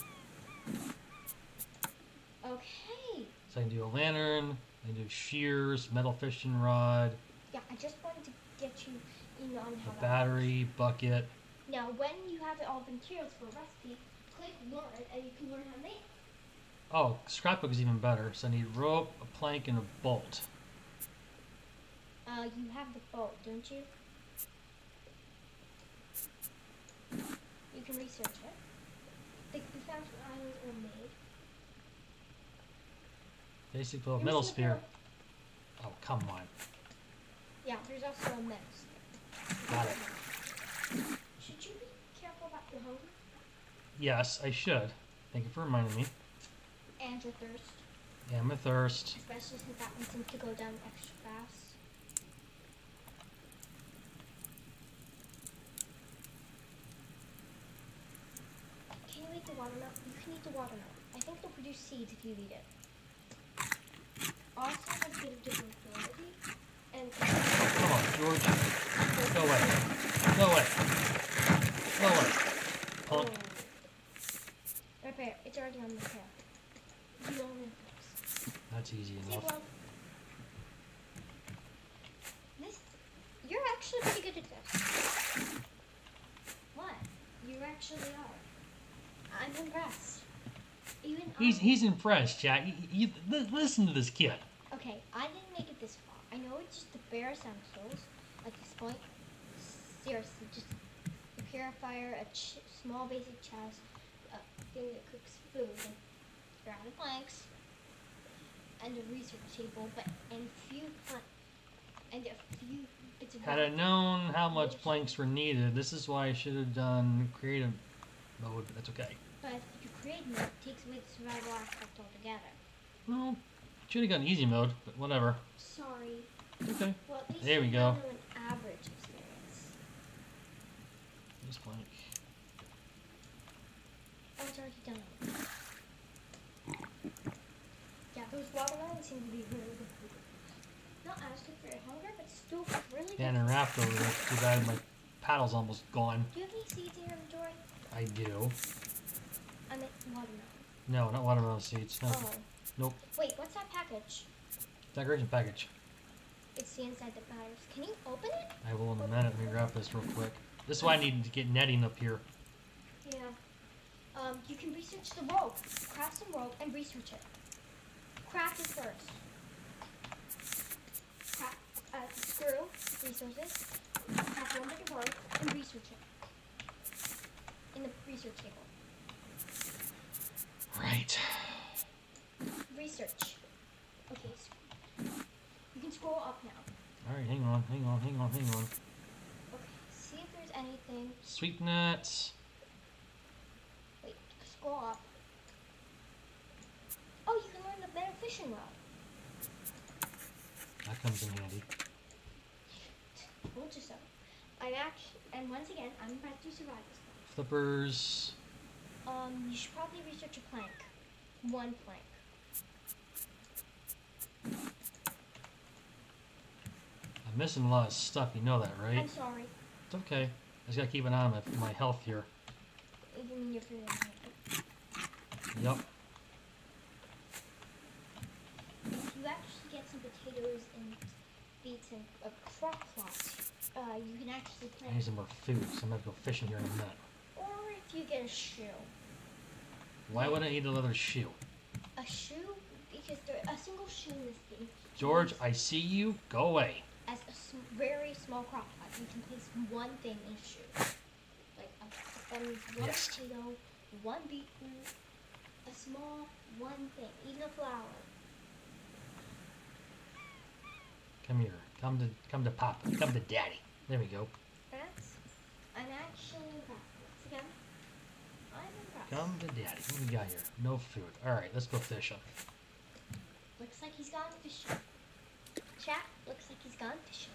Okay. So I can do a lantern. I can do shears, metal fishing rod, Yeah, I just wanted to get you in on how a that battery, bucket. works. Now, when you have all the materials for a recipe, click learn, and you can learn how to make it. Oh, scrapbook is even better. So I need rope, a plank, and a bolt. Uh, you have the boat, don't you? You can research it. The, the Fountain Islands are made. Basically, a Give me metal some spear. apparel. Oh, come on. Yeah, there's also a mess. Got it. Should you be careful about your hunger Yes, I should. Thank you for reminding me. and your thirst? And my thirst. Especially since that one seems to go down extra fast. Can you eat the watermelon? You can eat the watermelon. I think they'll produce seeds if you eat it. Also has a bit of different quality. And Come on, George. Go away. Go away. Go away. Punk. Oh. Repair. It's already on repair. You only fix. That's easy See, enough. well, this, you're actually pretty good at this. What? You actually are. I'm impressed. Even He's I, he's impressed, Jack. You, you, li- listen to this kid. okay, I didn't make it this far. I know it's just the bare essentials at this point. Seriously, just the purifier, a ch small basic chest, a thing that cooks food, you're out of planks, and a research table, but and few pla and a few bits of Had I rock. known how much planks were needed, this is why I should have done creative mode, but that's okay. But if you create mode, it takes away the survival aspect altogether. Well, should have gone easy mode, but whatever. Sorry. Okay. Well, at least There we you go. know an average experience. This plank. Oh, it's already done. Yeah, those watermelons seem to be really good food. Not as good for your hunger, but still really good. Yeah, and a raft over there. Too bad my paddle's almost gone. Do you have any seeds in your inventory? I do. I meant watermelon. No, not watermelon seeds. No. Oh. Nope. Wait, what's that package? Decoration package. It's the inside that matters. Can you open it? I will in a minute. Let me grab this real quick. This is why I need to get netting up here. Yeah. Um, you can research the rope. Craft some rope and research it. Craft it first. Craft uh, screw, resources. Craft one bit of rope and research it. In the research table. Right. Research. Okay, so you can scroll up now. Alright, hang on, hang on, hang on, hang on. Okay, see if there's anything. Sweep nets. Wait, scroll up. Oh, you can learn the better fishing rod. That comes in handy. Told you so. I'm actually, and once again, I'm about to survive this one. Flippers. Um, you should probably research a plank. One plank. I'm missing a lot of stuff, you know that, right? I'm sorry. It's okay. I just gotta keep an eye on my, my health here. You mean your food? Yup. If you actually get some potatoes and beets and a crock pot, uh, you can actually I plant. need some more food, so I'm gonna go fishing here in a minute. Or if you get a shoe. Why would I need another shoe? A shoe? Because there, a single shoe in this game. George, I see you. Go away. As a sm very small crock pot, you can place one thing in a shoe. Like a, that means one Yes. potato, one beetroot, a small one thing, even a flower. Come here. Come to come to Papa. Come to Daddy. There we go. That's, I'm actually impressed. Once again, I'm impressed. Come to Daddy. What do we got here? No food. Alright, let's go fishing. Looks like he's gone fishing. Chat, looks like he's gone fishing.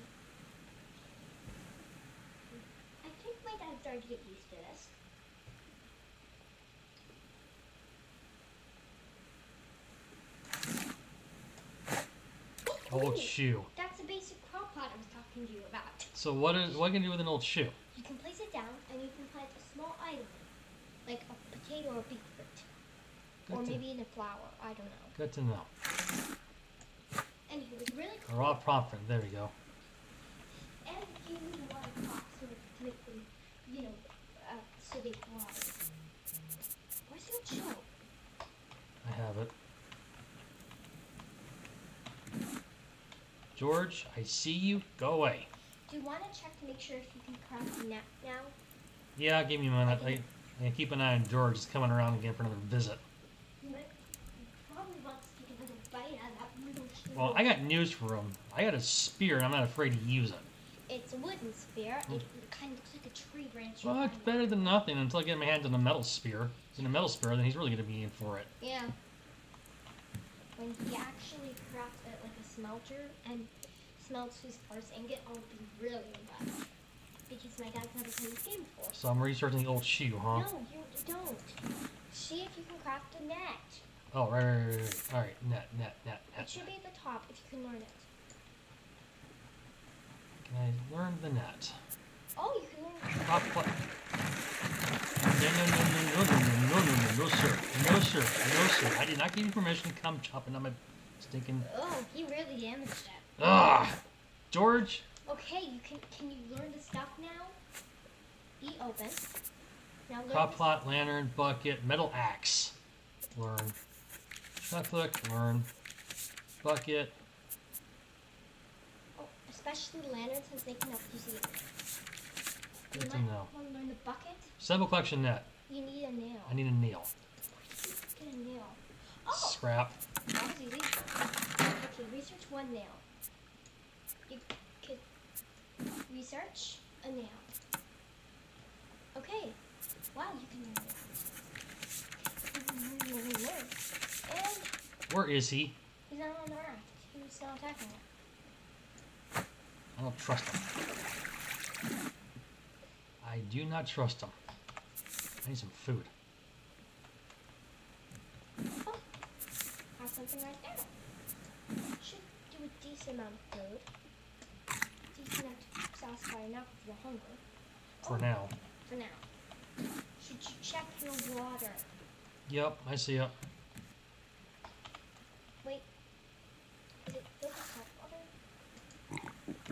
I think my dad started to get used to this. Old Ooh, shoe. That's the basic crock pot I was talking to you about. So what is what can I do with an old shoe? You can place it down and you can plant a small item, like a potato or beetroot. Good Or to, maybe in a flower, I don't know. good to know. Anywho, it's really A cool. raw profit. There we go. And you need a lot of crops to to make them, you know, uh, so they thrive. Where's the old show? I have it. George, I see you. Go away. Do you want to check to make sure if you can craft a net now? Yeah, give me a minute. I, I keep an eye on George. He's coming around again for another visit. You might probably want to take another bite out of that little shoe. Well, I got news for him. I got a spear, and I'm not afraid to use it. It's a wooden spear. It kind of looks like a tree branch. Well, it's better than nothing until I get my hands on a metal spear. If it's in a metal spear, then he's really going to be in for it. Yeah. When he actually crafts it like a smelter and smelts his first ingot, I'll be really impressed. Because my dad's never played this game before. So I'm researching the old shoe, huh? No, you don't. See if you can craft a net. Oh, right, right, right, right. All right, net, net, net, It net. should be at the top if you can learn it. Can I learn the net? Oh, you can learn it. Pop, pop. No, no, no, no, no, no, no, no, no, no, no, sir. No, sir. No, sir. I did not give you permission to come chopping on my stinking... Oh, he really damaged it. Ugh! George? Okay, you can can you learn the stuff now? Be open. Now learn Crop the- plot, lantern, bucket, metal axe. Learn. Left click, learn. Bucket. Oh, especially the lantern since they can help you see. Good You to might know. want to learn the bucket. Sample collection net. You need a nail. I need a nail. Get a nail. Oh! Scrap. That was easy. Okay, research one nail. You could research a nail. Okay. Wow, you can learn that. Learn, learn, learn, learn. And Where is he? he's not on the raft. He was not attacking it. I don't trust him. I do not trust him. I need some food. Oh, have something right there. Should do a decent amount of food. Decent enough to satisfy enough of your hunger. For Oh, now. For now. Should you check your water? Yep, I see it. Wait. Is it filled with hot water?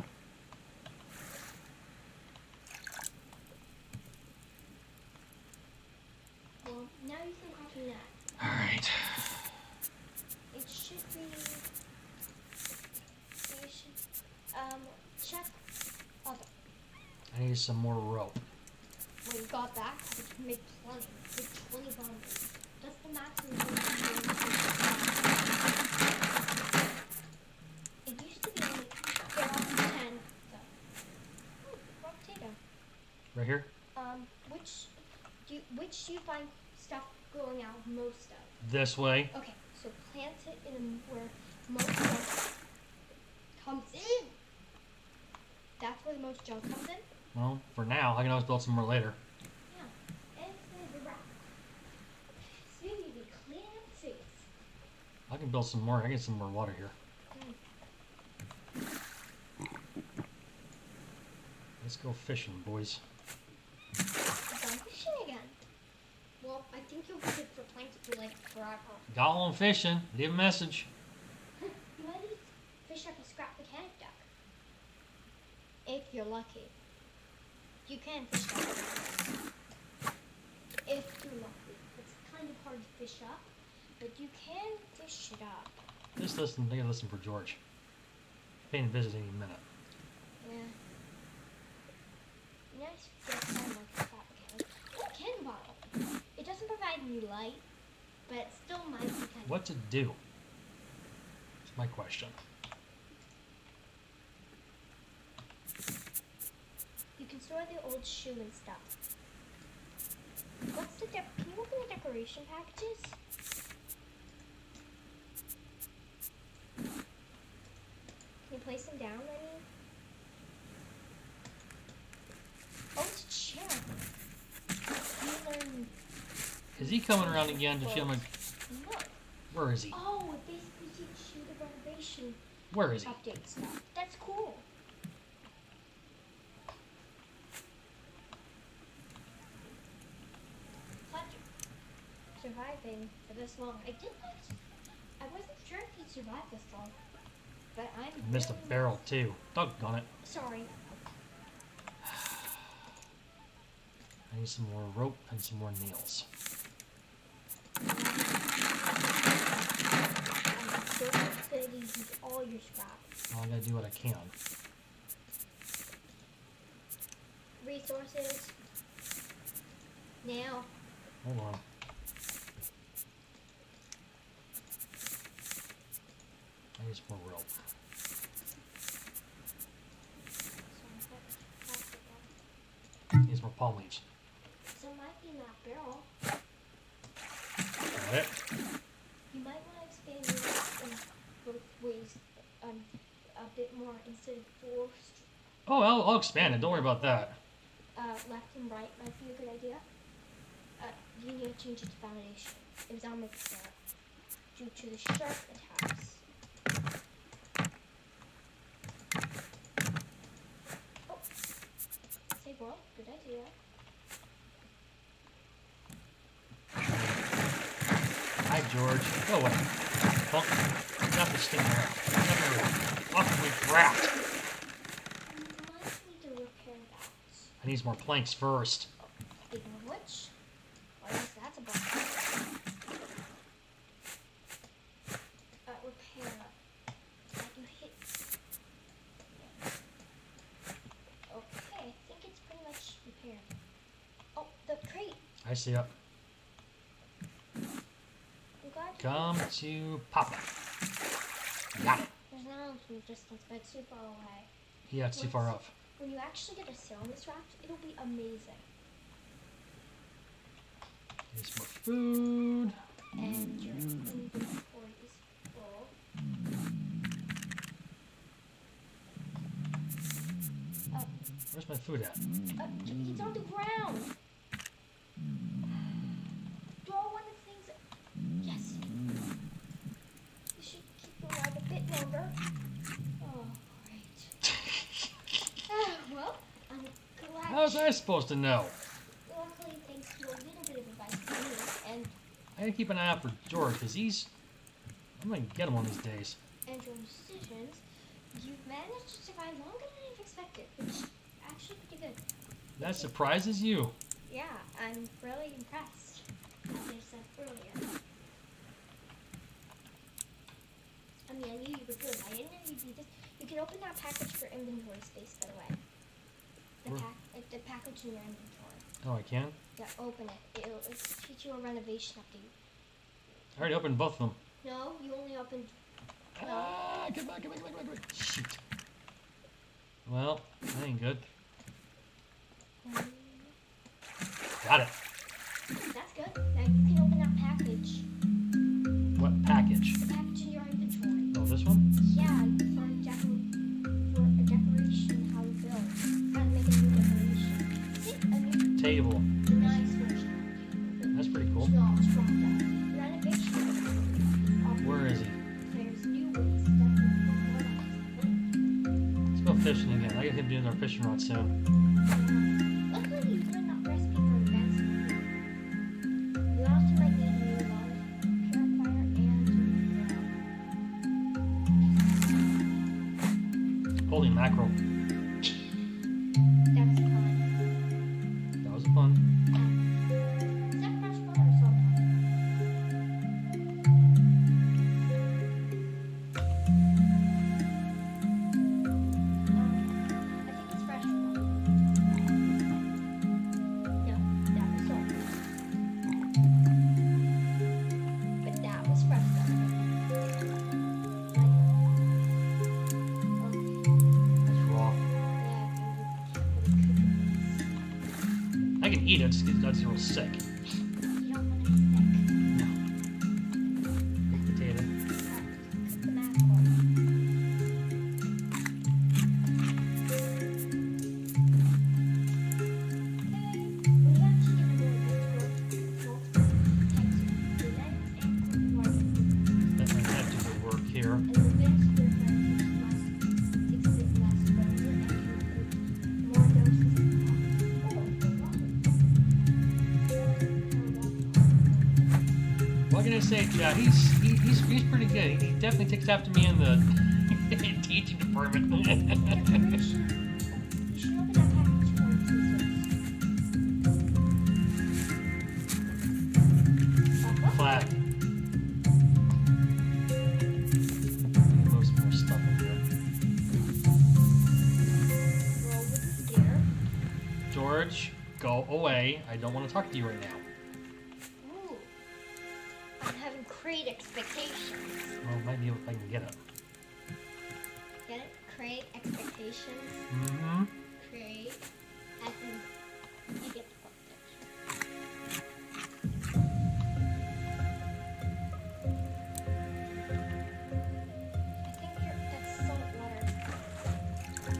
Well, now you can copy that. Alright. It should be. You should um check other. I need some more rope. When you got back, you can make plenty. Make twenty bombs. That's the maximum. It used to be only ten. Though. Ooh, raw potato. Right here? Um, which do you, which do you find stuff growing out most of? This way. Okay, so plant it in a, where most junk comes in. That's where the most junk comes in. Well, for now, I can always build some more later. Yeah, and the raft. So you need to be clean up space. I can build some more. I get some more water here. Mm. Let's go fishing, boys. Gone fishing again. Well, I think you'll be good for plankton for like forever. Got one fishing. Leave a message. You might even fish up a scrap mechanic duck. If you're lucky. You can fish up. If you're lucky. It's kind of hard to fish up, but you can fish it up. Just listen. I gotta listen for George. Paying a visit any minute. Yeah. Nice to get some like a scrap mechanic. Oh, cannon bottle. It doesn't provide any light, but it still might be kind of. What's it do? That's my question. You can store the old shoe and stuff. What's the de- Can you open the decoration packages? Can you place them down, I mean? Oh, it's a chair. You learn. Is he coming around again to show me? Look. Where is he? Oh, it basically teaches you the renovation Where is he? update stuff. That's cool. Surviving for this long. I didn't like. I wasn't sure if he'd survive this long, but I'm. I missed a really barrel too. Doggone it. Sorry. I need some more rope and some more nails. I'm sure that you use all your scrap. Well, I gotta do what I can. Resources. Now. Hold on. I need some more rope. I need some more palm leaves. Some might be in that barrel. Got it? You might want to expand your in both ways um, a bit more instead of four. Oh, I'll, I'll expand it. Don't worry about that. Uh, left and right might be a good idea. Uh, you need to change its foundation. It was on mixed up due to the sharp attacks. Oh, save world, good idea. Hi, George. Go away. Punk. Not the sting around. Never off with raft. You might need to repair that. I need some more planks first. Speaking of which, well, I guess that's a bummer. Uh, repair. Like you hit. Yeah. Okay, I think it's pretty much I see it. I'm glad you- Come to Papa. Got it. There's an island from a distance, but it's too far away. Yeah, it's too far off. When you actually get a sail on this raft, it'll be amazing. Here's more food. And your inventory is full. Oh, Where's my food at? uh, it's on the ground. Throw one of the things. That... Yes. You should keep around a bit longer. Oh, great. Ah, well, I'm glad. How was I supposed to know? Luckily, thanks to a little bit of advice from me and I gotta keep an eye out for George, because he's... I'm gonna get him one of these days. and your decisions, you've managed to survive longer than I've expected, which is actually pretty good. That surprises you. Yeah, I'm really impressed, as I said earlier. I mean, I knew you were good. I didn't know you'd be this. You can open that package for inventory space, by the way. The, Where? pack, like, the package in your inventory. Oh, I can? Yeah, open it. It'll, it'll teach you a renovation update. I already opened both of them. No, you only opened. Ah, come back, come back, come back, come back. Shoot. Well, that ain't good. Um, Got it. that's good. Now you can open that package. What package? The package in your inventory. Oh, this one? Yeah, for a, decor- for a decoration, how to build. How to make a new decoration. See, a new Table. nice version. That's pretty cool. No, it's dropped out. Renovation. Um, Where is he? There's new ways to decorate. Let's go fishing again. I got him doing our fishing rod soon. Luckily, you learned that recipe for advanced cooking. You also might need a new water purifier and Holy mackerel. that's fun. That was fun. Is that fresh water or salt water? Um, I think it's fresh water. No, that was salt water. But that was fresh water. Like, okay. That's raw. Yeah, you can't really cook it. I can eat it, just 'cause that's real sick. You don't want to be thick. Big potato. Cook the mackerel. That might have to do work here. What can I say, Chad? He's he, he's he's pretty good. He definitely takes after me in the teaching department. Flag. Most more stuff in here. George, go away. I don't want to talk to you right now. Ooh. I'm having great expectations. Well, might be able if I can get it. Get it? Create expectations. Mm-hmm. Create. As in, you get the picture. I think you're, that's salt water.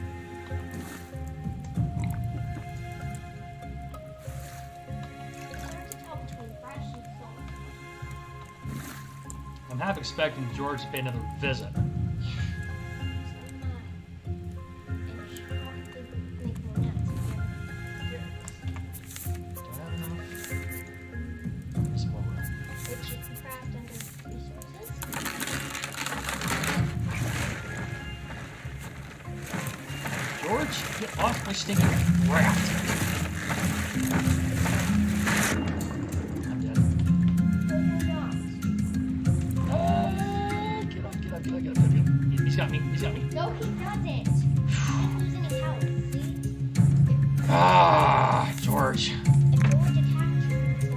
It's hard to tell between fresh and salt. I'm half expecting George to pay another visit. So am I. And you should probably make more nets if you're Do I have enough? There's more room. which you can craft under resources. George, get off my stinking raft. I'm dead. Or you're not. Ah, get up, get up, get up, get up, get up, get up. He's got me, he's got me. No, he doesn't. He's losing his health. See? If, Ah, George. if George attacks you,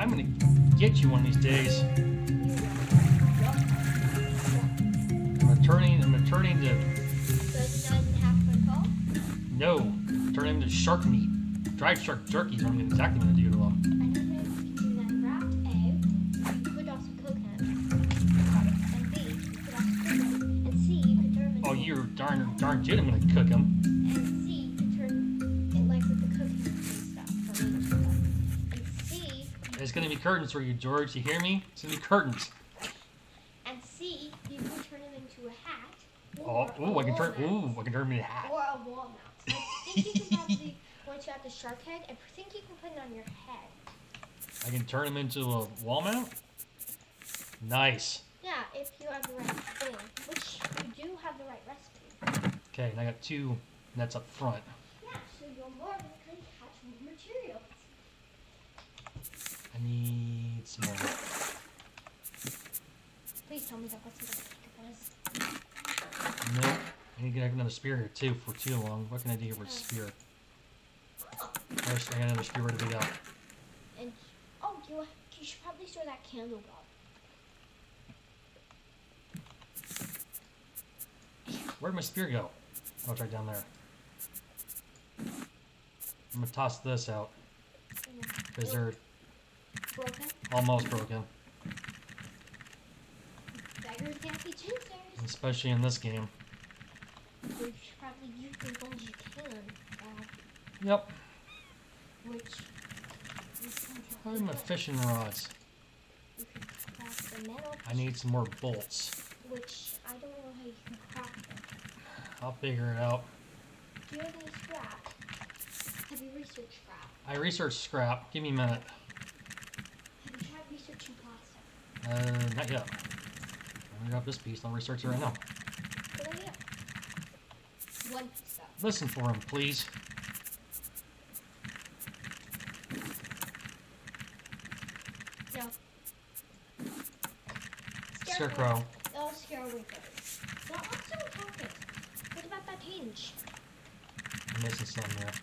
I'm gonna get you one of these days. I'm returning. I'm returning to. So it's a nine and a half foot tall? No, turning into shark meat. Dried shark jerky is what I'm gonna, exactly gonna do to them. I know that you can do that raft A. You could also cook him. And B, you could also cook him. And C, you could turn him into. Oh, you're darn darn good. I'm gonna cook them. And C, you could turn it like with the cooking and stuff for me to cook. And C, It's gonna be curtains for you, George. You hear me? It's gonna be curtains. and C, you could turn him into a hat. Oh, Or ooh, a I can turn. wall mount. Ooh, I can turn me a hat. Or a wall mount. I think you can probably, once you have the shark head, I think you can put it on your head. I can turn them into a wall mount. Nice. Yeah, if you have the right thing, which you do have the right recipe. Okay, and I got two nets up front. Yeah, so you're more likely to catch more materials. I need some more. Please tell me that wasn't what I think it was. Nope. I need to get another spear here too for too long. What can I do here with a spear? There's, I got another spear ready to go. And oh, you you should probably store that candle bulb. Where'd my spear go? Oh, it's right down there. I'm gonna toss this out because they're Broken. almost broken, Beggars can't be choosers. especially in this game. You should probably use the ones you can. Uh, Yep. which you can Where's my fishing rods? You can craft the metal. I need some more bolts. Which I don't know how you can craft them. I'll figure it out. Do you have any scrap? Have you researched scrap? I researched scrap. Give me a minute. Have you tried researching plastic? Uh, not yet. I got this piece. I'll research it right now. Good idea. One piece though. Listen for him, please. No. Scarecrow. Oh, scare away birds. Well, I'm still talking. What about that hinge? I'm missing something there.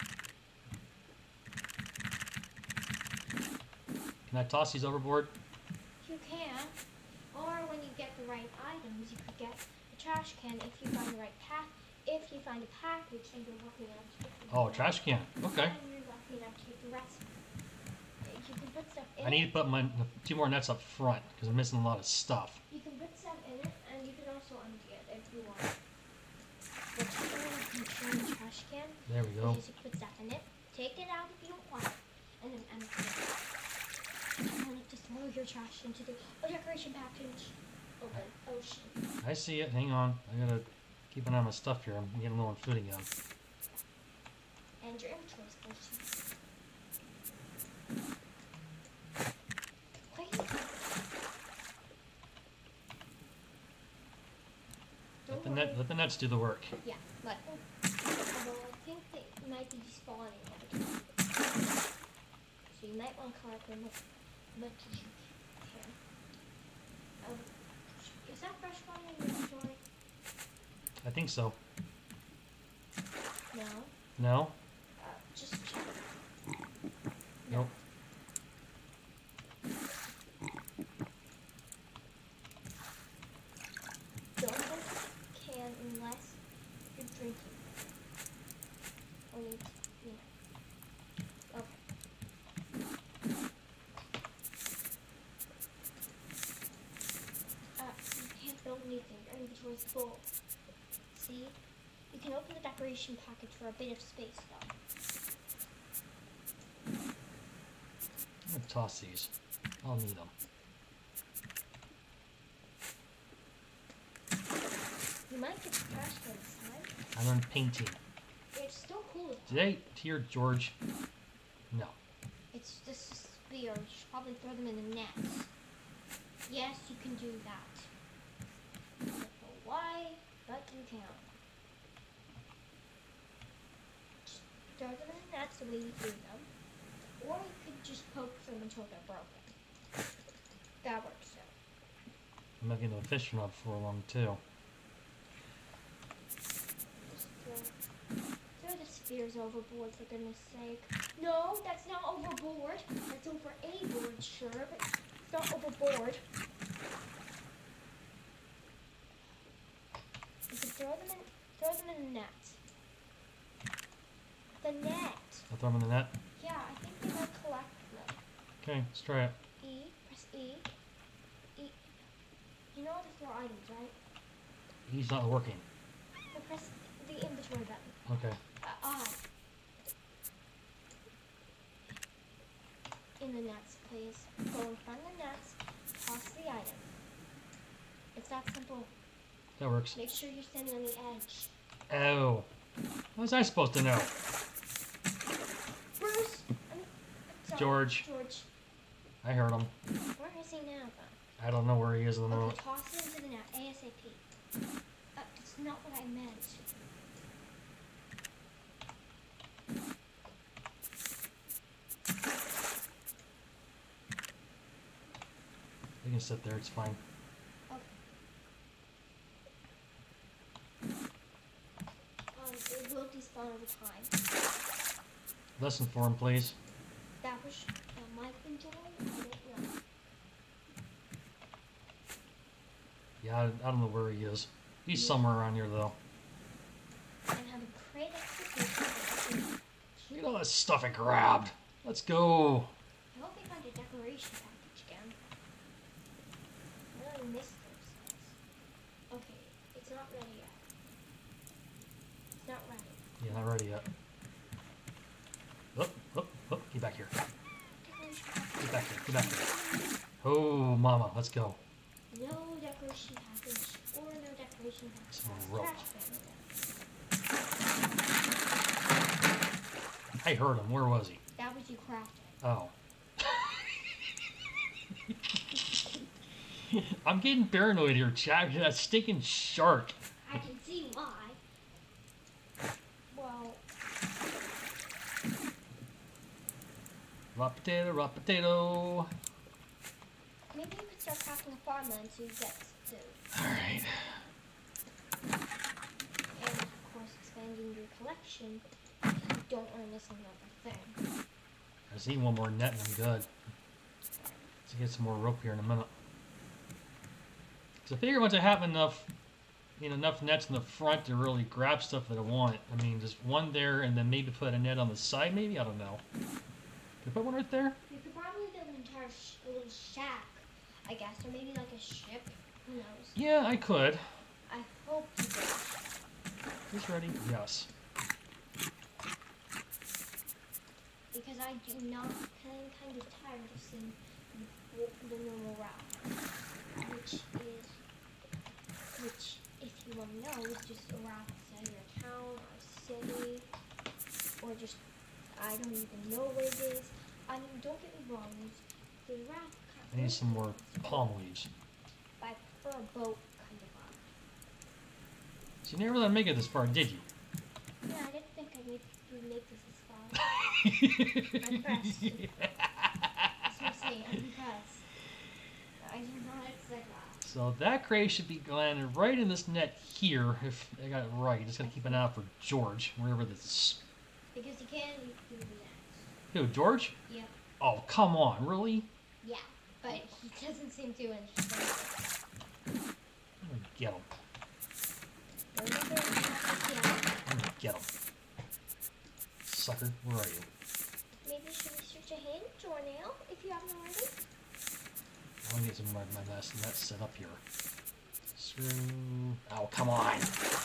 Can I toss these overboard? You can. Or when you get the right items, you could get a trash can if you find the right path. If you find a package and you're lucky enough to get the Oh, trash can. Okay. And you're lucky enough to get the recipe. You can put stuff in I need it. to put my two more nets up front because I'm missing a lot of stuff. You can put stuff in it, and you can also empty it if you want. But you can turn the trash can. There we go. You just put stuff in it. Take it out if you don't want it, and then empty it. And then just throw your trash into the oh, decoration package. Open ocean. I see it. Hang on. I gotta keep an eye on my stuff here. I'm getting low on food again. And your inventory's full too. Let the net. Let the nets do the work. Yeah, but although I think they might be spawning over time. So you might want to collect them as much as you can. Um, is that fresh water in your inventory? I think so. No. No? Uh, just check. Nope. Don't open the can unless you're drinking. Only, you know. Okay. Uh, you can't build anything. Your inventory's full. See? You can open the decoration package for a bit of space, though. I'm gonna toss these. I'll need them. You might get the trash can this time. I learned painting. It's still cool. Did I hear George? No. It's just a spear. You should probably throw them in the nets. Yes, you can do that. I don't know why, but you can. Just throw them in the nets the way you do them. Or you could just poke them until they're broken. That works too. I'm not getting a fishing rod for long too. Just throw, throw the spear fears overboard, for goodness sake. No, that's not overboard. That's over a board, sure, but it's not overboard. You can throw them in, throw them in the net. The net. I'll throw them in the net. Yeah, I think they might collect them. Okay, let's try it. E, press E. E. You know how to throw items, right? He's not working. So press the inventory button. Okay. Uh, I. In the nets, please. Go in front of the nets, toss the item. It's that simple. That works. Make sure you're standing on the edge. Oh. What was I supposed to know? Bruce! I'm, I'm sorry. George. George. I heard him. Where is he now, though? I don't know where he is at the moment. Okay, toss it into the net, ASAP. Uh, that's not what I meant. You can sit there, it's fine. Okay. Um, it will despawn over time. Listen for him, please. That was uh, my control? I don't know. Yeah, I, I don't know where he is. He's Yeah. somewhere around here, though. And have a great expectation. Look at all that stuff I grabbed. Let's go. I hope they find a decoration package again. I really miss those things. Okay, it's not ready yet. It's not ready. Yeah, not ready yet. Up, up, up. Get back here. Decoration package. Get back here. Get back here. Oh, mama. Let's go. No decoration package. Or no decoration package. Some rope. Trash bin. I heard him. Where was he? That was you crafting. Oh. I'm getting paranoid here, Chad. That stinking shark. I can see why. Well, Raw potato, raw potato. maybe you could start crafting a farmland so you get food. Alright. And of course, expanding your collection. You don't want to miss another thing. I just need one more net and I'm good. Let's get some more rope here in a minute. So I figure once I have enough, you know, enough nets in the front to really grab stuff that I want. I mean, just one there and then maybe put a net on the side, maybe? I don't know. Can I put one right there? You could probably build an entire sh a little shack, I guess, or maybe like a ship. Who knows? Yeah, I could. I hope you do. Is ready? Yes. Because I do not, I'm kind of tired of seeing the, the normal route, which is, which, if you want to know, is just a route outside your town or city, or just, I don't even know where it is. I mean, don't get me wrong, the route kind of... I need some more palm leaves. But I prefer a boat kind of route. So you never let me make it this far, did you? Yeah, I didn't think I would would make this as far. I'm impressed. Seriously, I'm impressed. I did not expect that. So that crate should be landing right in this net here, if I got it right. Just gotta keep an eye out for George, wherever this... Because you can do the next. Who, George? Yep. Oh, come on, really? Yeah, but he doesn't seem too interested. I'm gonna get him. Remember, you have to kill. I'm gonna get him. Sucker, where are you? Maybe should we search a hint or a nail if you haven't already? I want to get some of my net net set up here. Screw... Oh, come on!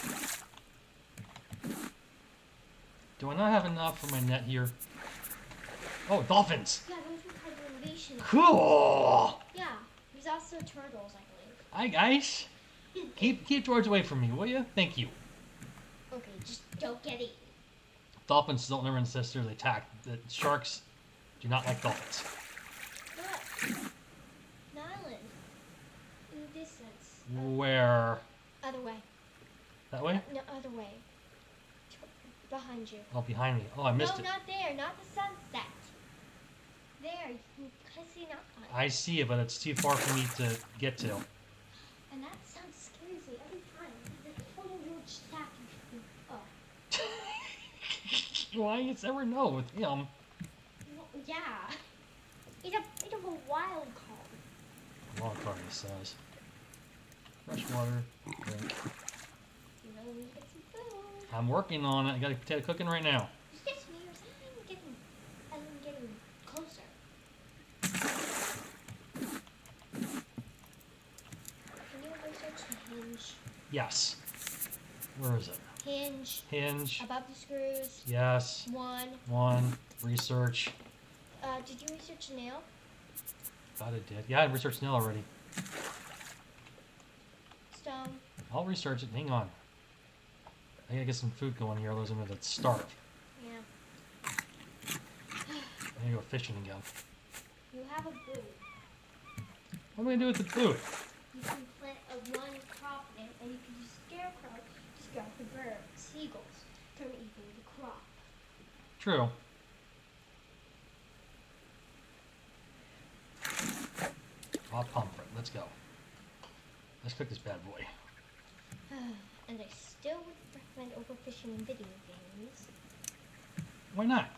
Do I not have enough for my net here? Oh, dolphins! Yeah, those were hibernation. Cool! Yeah, there's also turtles, I believe. Hi, guys. Keep keep George away from me, will you? Thank you. Okay, just don't get eaten. Dolphins don't never necessarily attack. The sharks do not like dolphins. Look, an island. In the distance. Uh, Where? other way. That way? No, other way. T- Behind you. Oh, behind me. Oh, I missed no, it. not there. Not the sunset. There, you can kind of see an outline. I see it, but it's too far for me to get to. And that sound scares me every time. It's a total huge stack. And, oh. Why you never know with him? Well, yeah. It's a bit of a wild card. Wild card, he says. Fresh water. Drink. You really need to get some food. I'm working on it. I got a potato cooking right now. Just get some ears. I'm getting, I'm getting closer. Can you research the hinge? Yes. Where is it? Hinge. Hinge. Above the screws. Yes. One. One. Research. Uh, did you research the nail? Thought it did. Yeah, I researched nail already. Stone. I'll research it. Hang on. I gotta get some food going here, otherwise I'm gonna starve. Yeah. I gotta go fishing again. You have a boot. What am I gonna do with the food? You can plant a one crop in it, and you can use scarecrow to scare off the birds, seagulls, from eating the crop. True. I'll pump it. Let's go. Let's cook this bad boy. And I still would recommend overfishing in video games. Why not?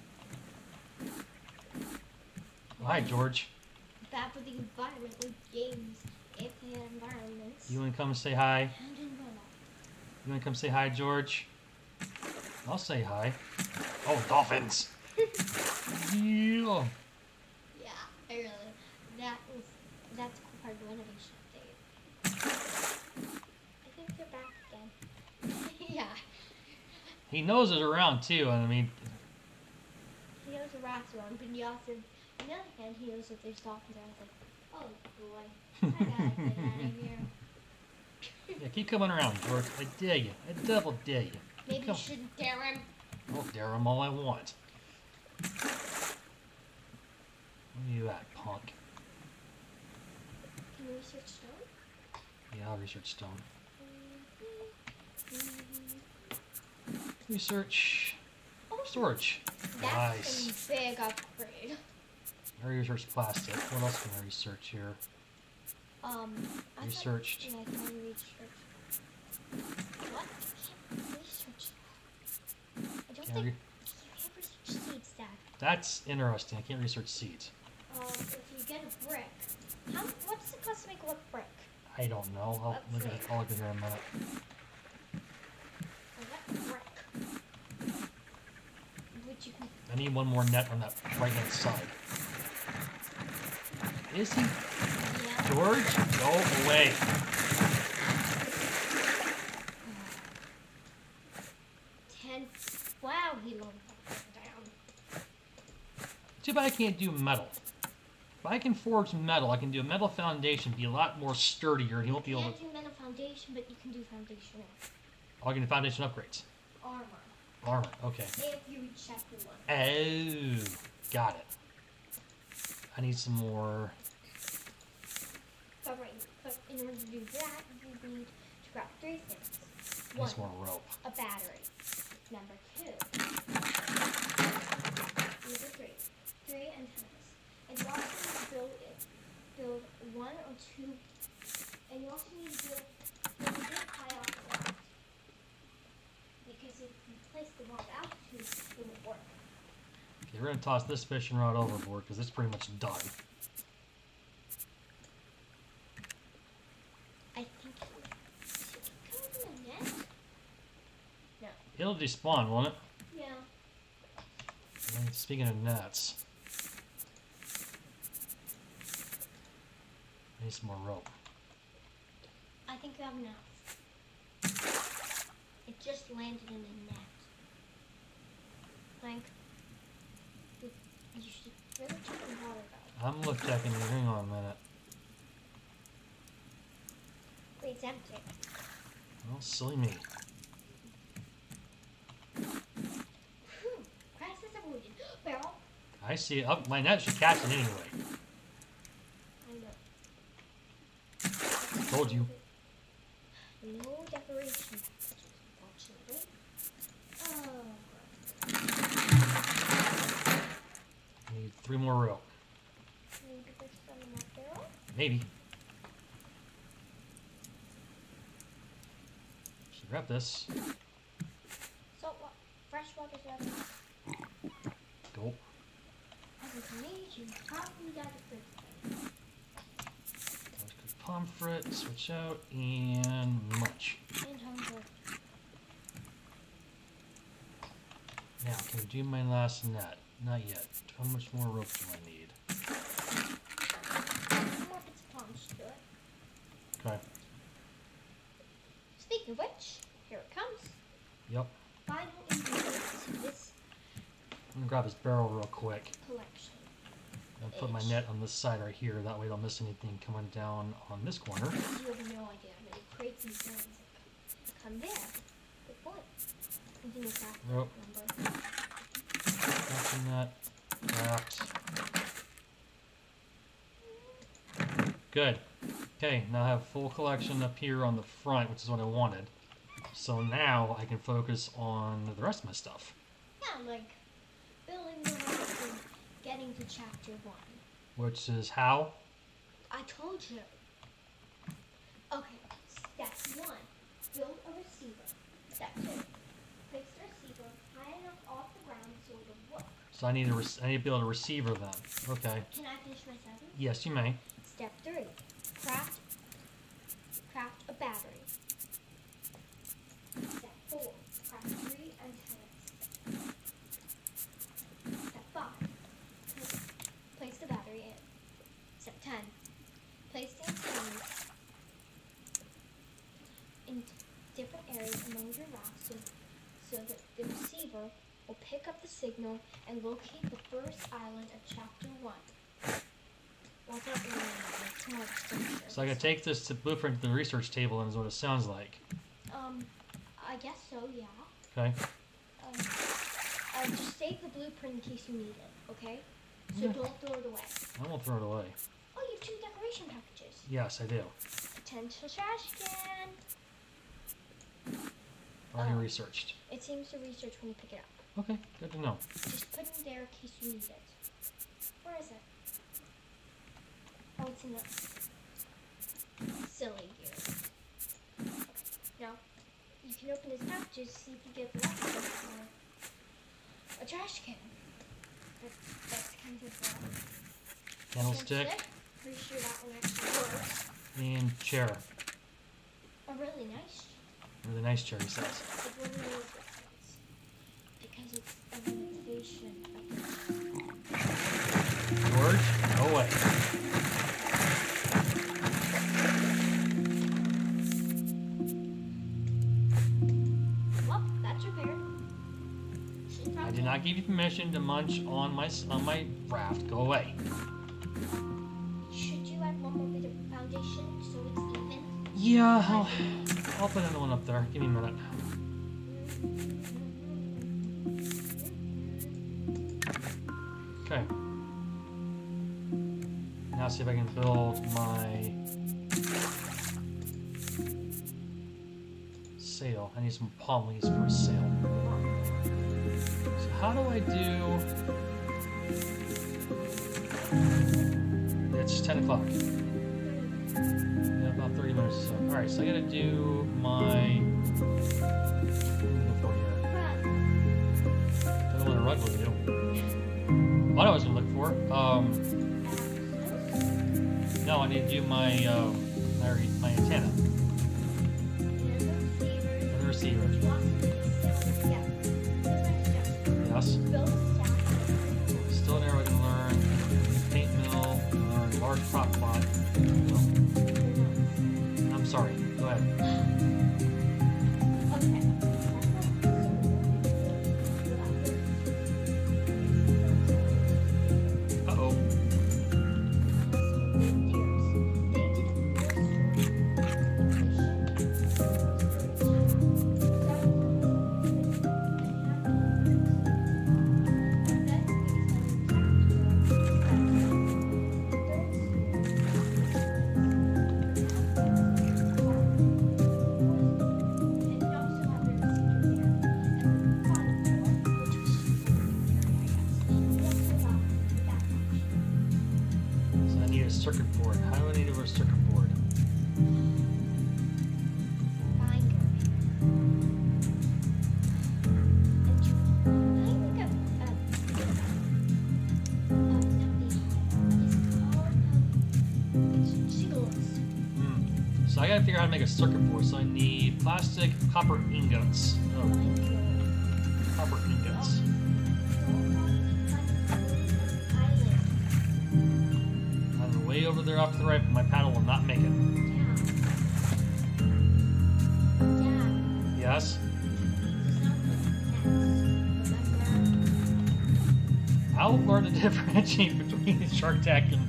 Oh, hi, George. Bad for the environment with games, if the environments. You wanna come say hi? And in runoff. You wanna come say hi, George? I'll say hi. Oh, dolphins! Yeah. Yeah, I really. That was that's a cool part of the renovation update. I think they're back again. Yeah. He knows it's around too, and I mean, He knows the rats around, but he also, on the other hand, he knows that there's dolphins around. Like, oh boy, I gotta get out of here. yeah, keep coming around, George. I dare you. I double dare you. Maybe Come. you shouldn't dare him. I'll dare him all I want. Where you at, punk? Can you research stone? Yeah, I'll research stone. Research Oh, storage. that's Nice. a big upgrade. I researched plastic. What else can I research here? Um, I thought- Researched. Yeah, I can only research. What? I can't research that. I don't Can I think re- you can't research seeds, Dad. That's interesting. I can't research seeds. Um, if you get a brick, how? What's the cost to make one brick? I don't know. I'll Let's look at it. see. I'll look at it here in a minute. I got brick. Which you can. I need one more net on that right hand side. Is he? Yeah. George, go away. Ten. Wow, he lowered that down. Too bad I can't do metal. If I can forge metal, I can do a metal foundation, be a lot more sturdier, and he won't be You able can't to. do metal foundation, but you can do foundation Oh, I can do foundation upgrades. armor. Armor. Okay. If you reach chapter one. Oh, got it. I need some more. But right, but in order to do that, you need to grab three things. I One, need some more rope. a battery. Number two, number three, three antennas. And you also need to build it, build one or two, and you also need to build, build a bit high off the ground. Because if you place the wrong altitude, it won't work. Okay, we're gonna toss this fishing rod overboard because it's pretty much done. I think should it come in a net? No. It'll despawn, won't it? Yeah. And speaking of nets, I need some more rope. I think you have enough. It just landed in a net. Like, you, you should really check the water though. I'm look checking you. Hang on a minute. Wait, it's empty. Well, silly me. Whew. Crisis avoided. Barrel. I see it. Oh, my net should catch it anyway. I know. Told you. No decoration packages, unfortunately. Oh. I need three more rope. Maybe there's some in that barrel? Maybe. Should grab this. Salt water. freshwater level. Gulp. As a Canadian, probably got a birthday. Pomfret, switch out, and munch. And hunger. Now, can I do my last net? Not yet. How much more rope do I need? More bits of punch to it. Okay. Speaking of which, here it comes. Yep. Final ingredients to this I'm gonna grab this barrel real quick. collection. And put my net on this side right here. That way I don't miss anything coming down on this corner. You have no idea how many crates and stones that come there. Good point. I think it's that Rope. number. Catching that. Raft. Good. Okay, now I have full collection up here on the front, which is what I wanted. So now I can focus on the rest of my stuff. Yeah, like building the raft and getting to chapter one. Which is how? I told you. Okay, step one. Build a receiver. Step two. Place the receiver high enough off the ground so it'll work. So I need to re- I need to build a receiver then. Okay. Can I finish my sentence? Yes, you may. Step three. Craft craft a battery. Step four. Craft three antennas. Step five. Place the battery in. Step ten. Place the antennas in different areas along your raft so, so that the receiver will pick up the signal and locate the first island of chapter one. Well, it's not really like, it's more extensive. So I gotta take this to blueprint to the research table and is what it sounds like. Um, I guess so, yeah. Okay. Um, uh, just save the blueprint in case you need it, okay? So Yeah. don't throw it away. I won't throw it away. Oh, you have two decoration packages. Yes, I do. Potential trash can. Already Oh. researched. It seems to research when you pick it up. Okay, good to know. Just put it in there in case you need it. Where is it? Oh, it's in the silly gear. Okay. Now, you can open this package, see if you get the rest of it for a trash can. That, that's kind of uh, Candlestick Pretty sure that one actually works. and chair. A really nice. Really nice chair, he says. It really is different because it's a limitation of George, no way. Well, that's repaired. I did not give you permission to munch on my on my raft. Go away. Should you add one more bit of foundation so it's even? Yeah, I'll, I'll put another one up there. Give me a minute. Okay. Now see if I can build my sail. I need some palm leaves for a sail. So how do I do... It's ten o'clock. Yeah, about thirty minutes or so. Alright, so I gotta do my... What am I looking for here? I don't know what a rug will do. What I was gonna look for. Um, no, I need to do my um, my, my antenna and the receiver. Yes. Still there. We can learn paint mill. We can learn large prop plot. No. I'm sorry. Go ahead. So I gotta figure out how to make a circuit board. So I need plastic, copper ingots. Oh, copper ingots. I'm way over there off to the right, but my paddle will not make it. Yeah. Yes? I'll learn to differentiate between Shark Tank and...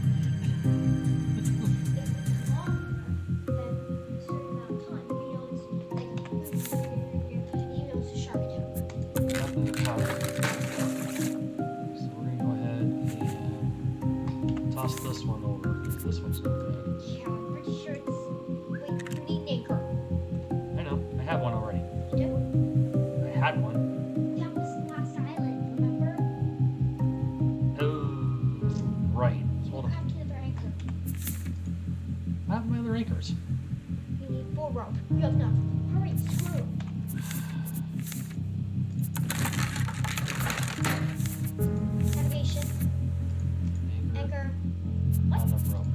this one over because this one's no good. Yeah, I'm pretty sure it's. Wait, you need an anchor. I know. I have one already. You do? I had one. That was last island, remember? Oh, right. You Hold don't on. have another anchor. I have my other anchors. You need full rope. You have enough. Hurry, screw. Navigation. Anchor. Anchor. Not enough rope.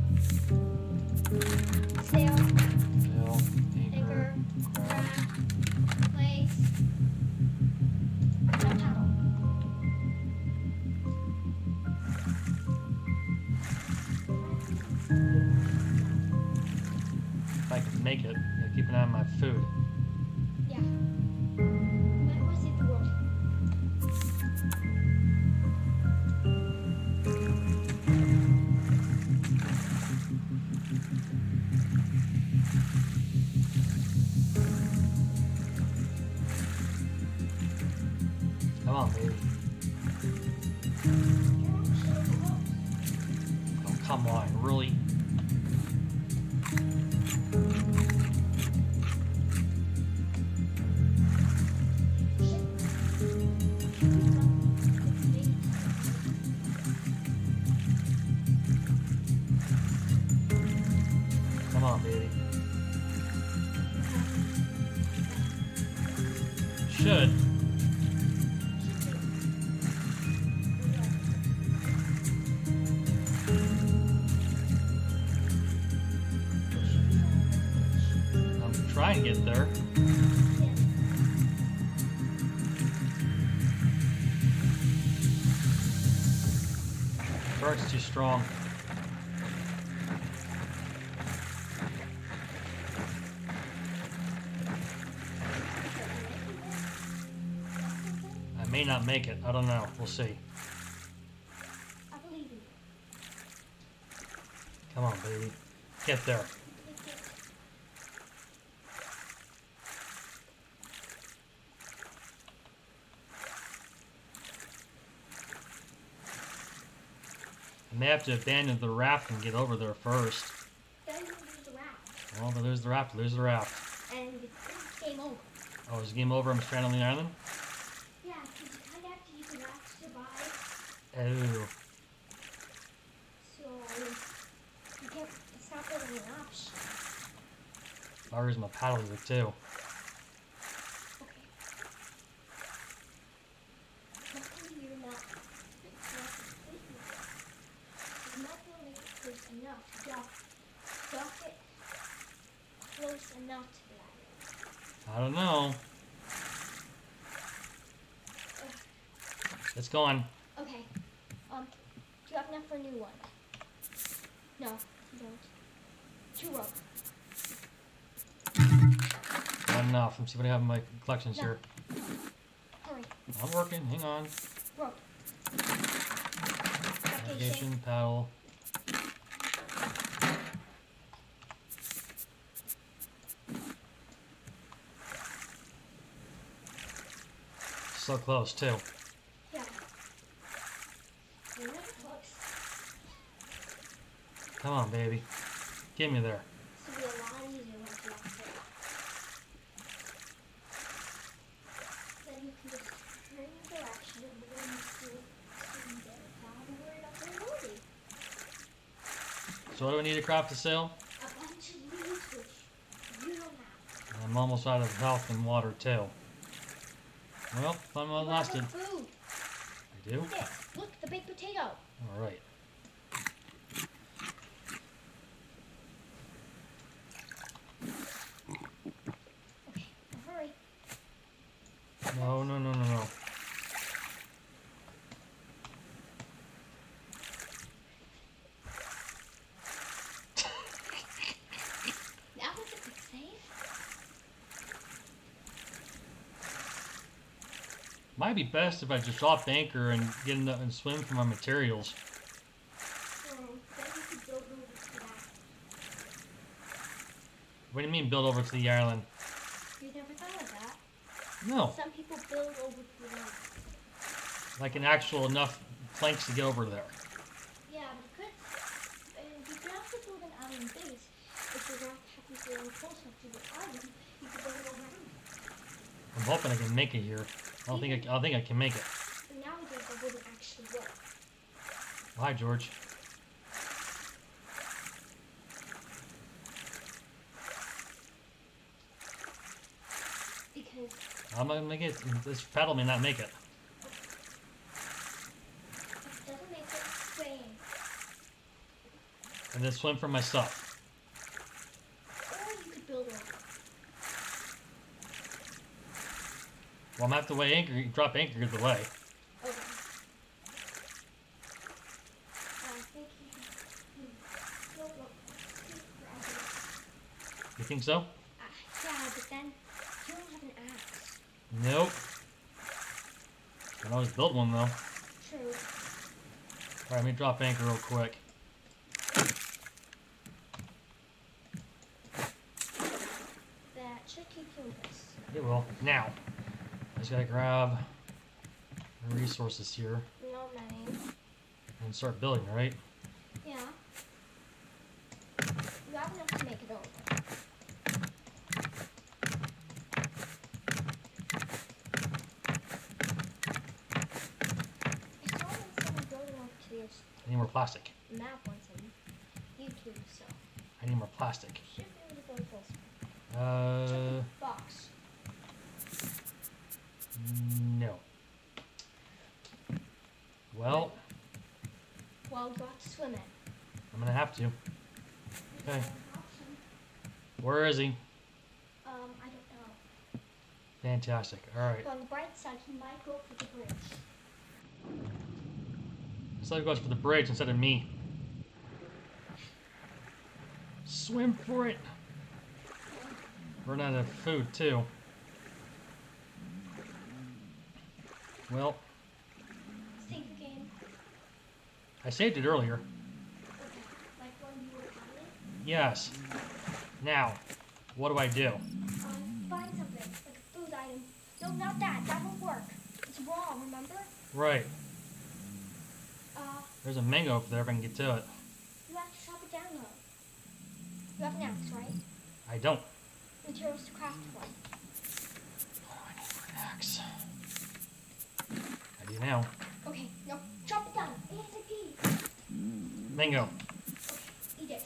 Sail. Sail. Anchor. Anchor. Craft. Craft. Place. Now paddle. If I can make it, I gotta keep an eye on my food. Yeah. Might want to see the world. Come on, baby. Oh, come on. Really? Come on, baby. Should. I'm trying to get there. Shark's too strong. I may not make it. I don't know. We'll see. I believe you. Come on, baby. Get there. I may have to abandon the raft and get over there first. Then you lose the raft. Well, but there's the raft. There's the raft. And it's game over. Oh, is the game over? I'm stranded on the island? Yeah, because you kind of have to use the raft to survive. Oh. So, you can't, it's not really an option. I'll use my paddle here, too. Okay. Luckily, you're not. It's not completely. It's not really close enough. Dock, dock it close enough to the island. I don't know. It's going. Okay. Um, do you have enough for a new one? No, you don't. Two rope. Not enough. Let's see what I have in my collections No. here. Hurry. I'm working. Hang on. Rope. Navigation, paddle. So close, too. Yeah. You're really close. Come on, baby. Get me there. This will be a lot easier once you have it. Then you can just turn your direction and we're going to see and get it down and we're not going to worry. So what do I need to craft the sail? A bunch of leaves which you don't have. I'm almost out of health and water, too. Well, I'm You well have lasted. food. I do? There. Look, the baked potato. All right. Might be best if I just drop anchor and get in the, and swim for my materials. Um, then you could build over to that. What do you mean build over to the island? You never thought of that? No. Some people build over to that. Like an actual enough planks to get over there. Yeah, but you could, uh, you could also build an island base. If you're not happy to go close enough to the island, you could build it over. I'm hoping I can make it here. I don't think I, I don't think I can make it. But nowadays, that wouldn't actually work. Hi, George. Because I'm not gonna make it. This paddle may not make it. it doesn't make it swing. And then swim for my stuff. Or you could build over. Well, I'm gonna have to weigh anchor, drop anchor either way. Okay. I think you can build over. You think so? Uh, yeah, but then you don't have an axe. Nope. I can always build one though. True. Alright, let me drop anchor real quick. That should keep you this. It will. Now. I just gotta grab the resources here Not many. and start building, right? Yeah. You have enough to make it over. I saw when someone building over to this I need more plastic. map once on YouTube, so I need more plastic. should be able to go closer. Uh, Check the box. no. Well, Well, you have to swim it. I'm gonna have to. Okay. Option. Where is he? Um, I don't know. Fantastic. Alright. But on the bright side, he might go for the bridge. So he goes for the bridge instead of me. Swim for it. Run out of food too. Well, Save the game. I saved it earlier. Okay. Like when you were on it. Yes. Now, what do I do? Um, find something, like a food item. No, not that. That won't work. It's raw, remember? Right. Uh, There's a mango over there if I can get to it. you have to chop it down though. You have an axe, right? I don't. Materials to craft one. What do I need for an axe? I do now. Okay, no, chop it down. ASAP. Mango. Okay, eat it.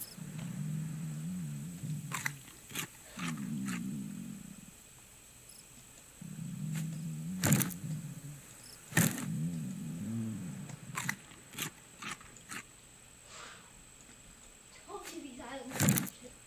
Told you these islands.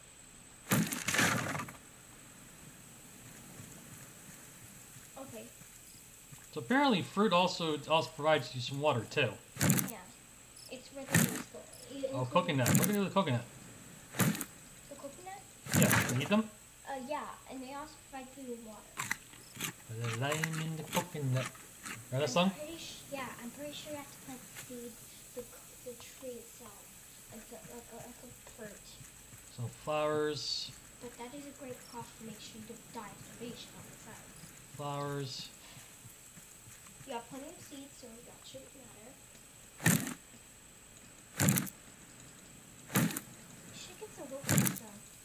Okay, So apparently fruit also also provides you some water too. yeah. It's really useful. It Oh, includes coconut. What do we do with the coconut? the coconut? Yeah, can you eat them? Uh, yeah, and they also provide food and water. The lime in the coconut. Heard that I'm song? pretty sh- yeah, I'm pretty sure you have to plant the seed, the, c- the tree itself, like a, like a, like a fruit. Some flowers. But that is a great precaution to make sure you don't die of starvation on the side. Flowers. You have plenty of seeds, so that shouldn't matter. You should get some wood so.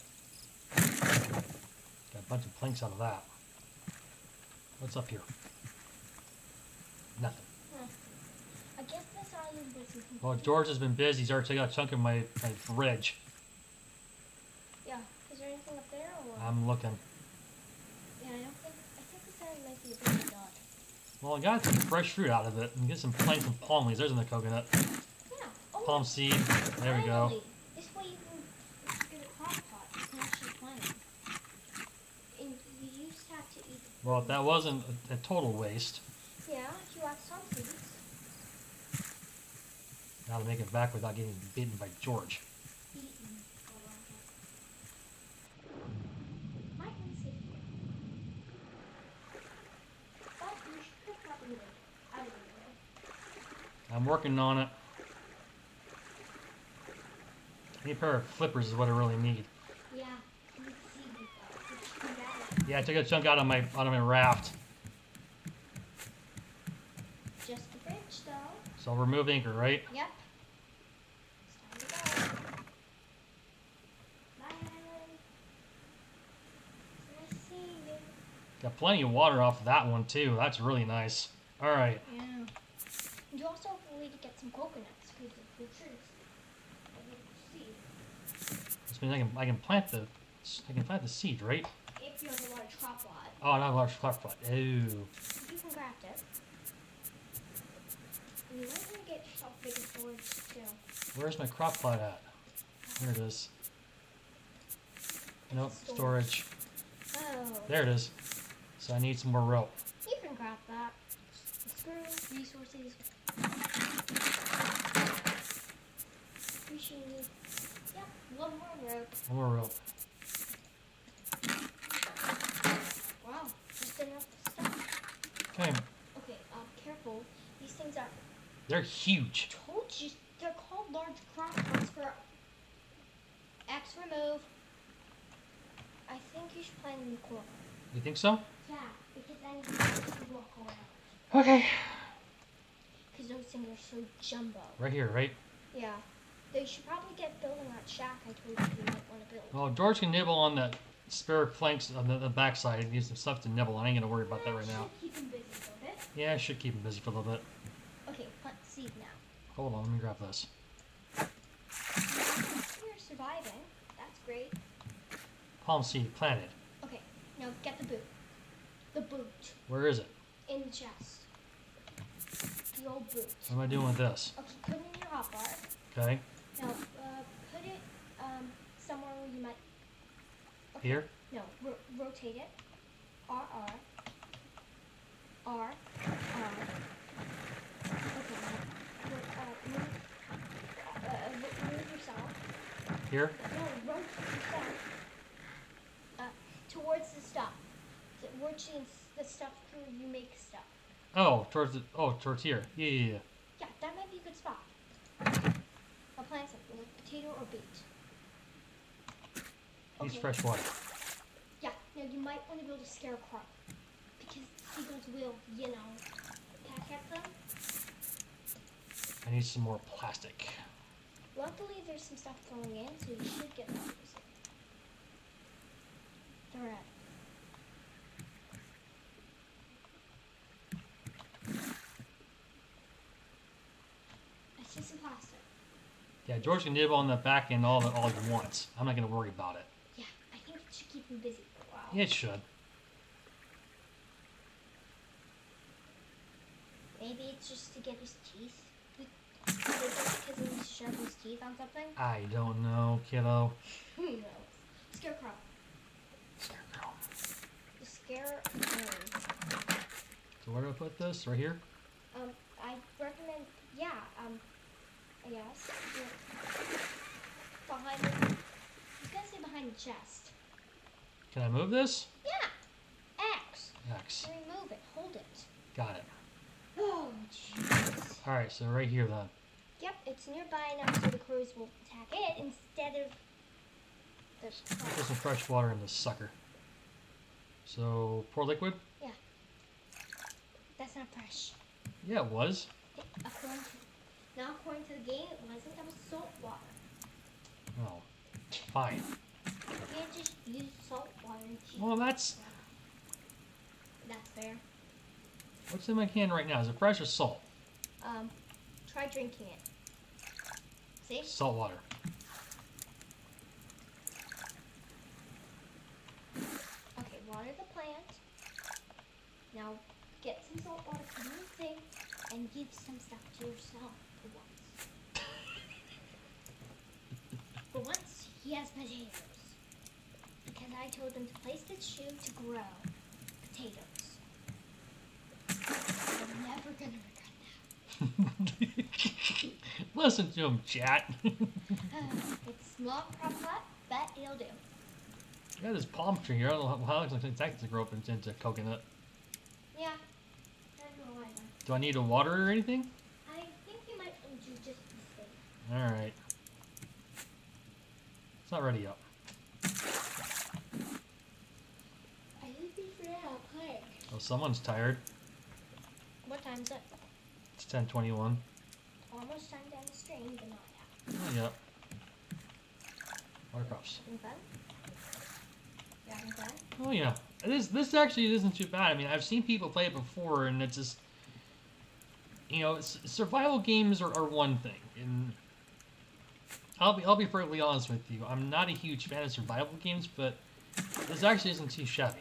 Got a bunch of planks out of that. What's up here? Nothing. I guess this island wasn't complete. Well, George has been busy. He's already taken out a chunk of my, my fridge. Yeah. Is there anything up there or? I'm looking. yeah, I don't think. I think this island might be a bit done. Well, I got some fresh fruit out of it. And get some planks and palm leaves. There's in the coconut. Yeah. Oh, Palm seed. There we go. finally. This way you can get a crock pot. You can actually plant it. And you used to have to eat. Well, that wasn't a, a total waste. Yeah, you have some seeds. Now to make it back without getting bitten by George. Eaten. Might be safe. But you should working on it. I need a pair of flippers is what I really need. Yeah. You can see me, though. You can get it. Yeah, I took a chunk out of my out of my raft. Just the bridge, though. So I'll remove anchor, right? Yep. It's time to go. Bye, Island. It's nice seeing you. Got plenty of water off of that one too. That's really nice. All right. Yeah. You also have a way to get some coconuts because of the trees. Seed. This means I can I can plant the I can plant the seed, right? If you have a large crop lot. Oh, not a large crop pot. Oh. You can craft it. And you might want to get yourself bigger storage too. Where's my crop pot at? There it is. Nope, storage. Oh. There it is. So I need some more rope. You can craft that. Screw, resources. Machine. Yep, one more rope. One more rope. Wow, just enough stuff. Okay. Okay, um, careful. These things are. They're huge. Told you, they're called large crop pots for. X remove. I think you should plant in the corner. You think so? Yeah, because then you can just walk around. Okay. Because those things are so jumbo. Right here, right? Yeah. They should probably get building that shack I told you you might want to build. Well, George can nibble on the spare planks on the, the backside and use some stuff to nibble. I ain't gonna worry about that right now. Should keep him busy for a bit. Yeah, I should keep him busy for a little bit. Okay, plant seed now. Hold on, let me grab this. You're surviving. That's great. Palm seed planted. Okay, now get the boot. The boot. Where is it? In the chest. The old boot. What am I doing with this? Okay, put it in your hotbar. Okay. Now, uh, put it um, somewhere where you might... Okay. Here? No, ro rotate it. R, R. R, R. Okay, now, ro- uh, move, uh, uh, move yourself. Here? No, rotate yourself. Uh, towards the stuff. Towards the stuff where you make stuff. Oh, towards the, oh, towards here. Yeah, yeah, yeah. Yeah, that might be a good spot. I'll plant something like potato or beet. Needs Okay. fresh water. Yeah, now you might want to build a scarecrow. Because seagulls will, you know, attack at them. I need some more plastic. Luckily, there's some stuff going in, so you should get that. Thread. I see some plastic. Yeah, George can nibble on the back end all, the, all he wants. I'm not gonna worry about it. Yeah, I think it should keep him busy for a while. Yeah, it should. Maybe it's just to get his teeth. Because he needs to sharpen his teeth on something. I don't know, kiddo. Who knows? Scarecrow. Scarecrow. The scarecrow. So where do I put this? Right here? Um, I recommend, yeah, um, I guess. Yeah. Behind the, I was gonna say behind the chest. Can I move this? Yeah! X. X. Remove it. Hold it. Got it. Oh, jeez. Alright, so right here then. Yep, it's nearby enough so the crows will attack it instead of the Put crows. some fresh water in this sucker. So, pour liquid? Yeah. That's not fresh. Yeah, it was. According to, now according to the game, it wasn't. That was salt water. Oh, fine. You can't just use salt water and cheese. Well, that's... That's fair. What's in my can right now? Is it fresh or salt? Um, try drinking it. See? Salt water. Okay, water the plant. Now get some salt water from the thing and give some stuff to yourself for once. For once, he has potatoes. Because I told him to place the shoe to grow potatoes. I'm never gonna regret that. Listen to him, chat. Uh, it's small crop pot, but it'll do. Got this palm tree here. I don't know how it's exactly to grow up into, into coconut. Yeah. I don't know either. Do I need to water it or anything? I think you might Alright. It's not ready yet. I think we forgot how to play. Oh, someone's tired. What time is it? It's ten twenty-one. Almost time to end the stream, but not yet. Oh, yep. Watercrops. Having fun? You having fun? Oh, yeah. This, this actually isn't too bad. I mean, I've seen people play it before, and it's just... You know, s- survival games are, are one thing, and... I'll be, I'll be perfectly honest with you. I'm not a huge fan of survival games, but this actually isn't too shabby.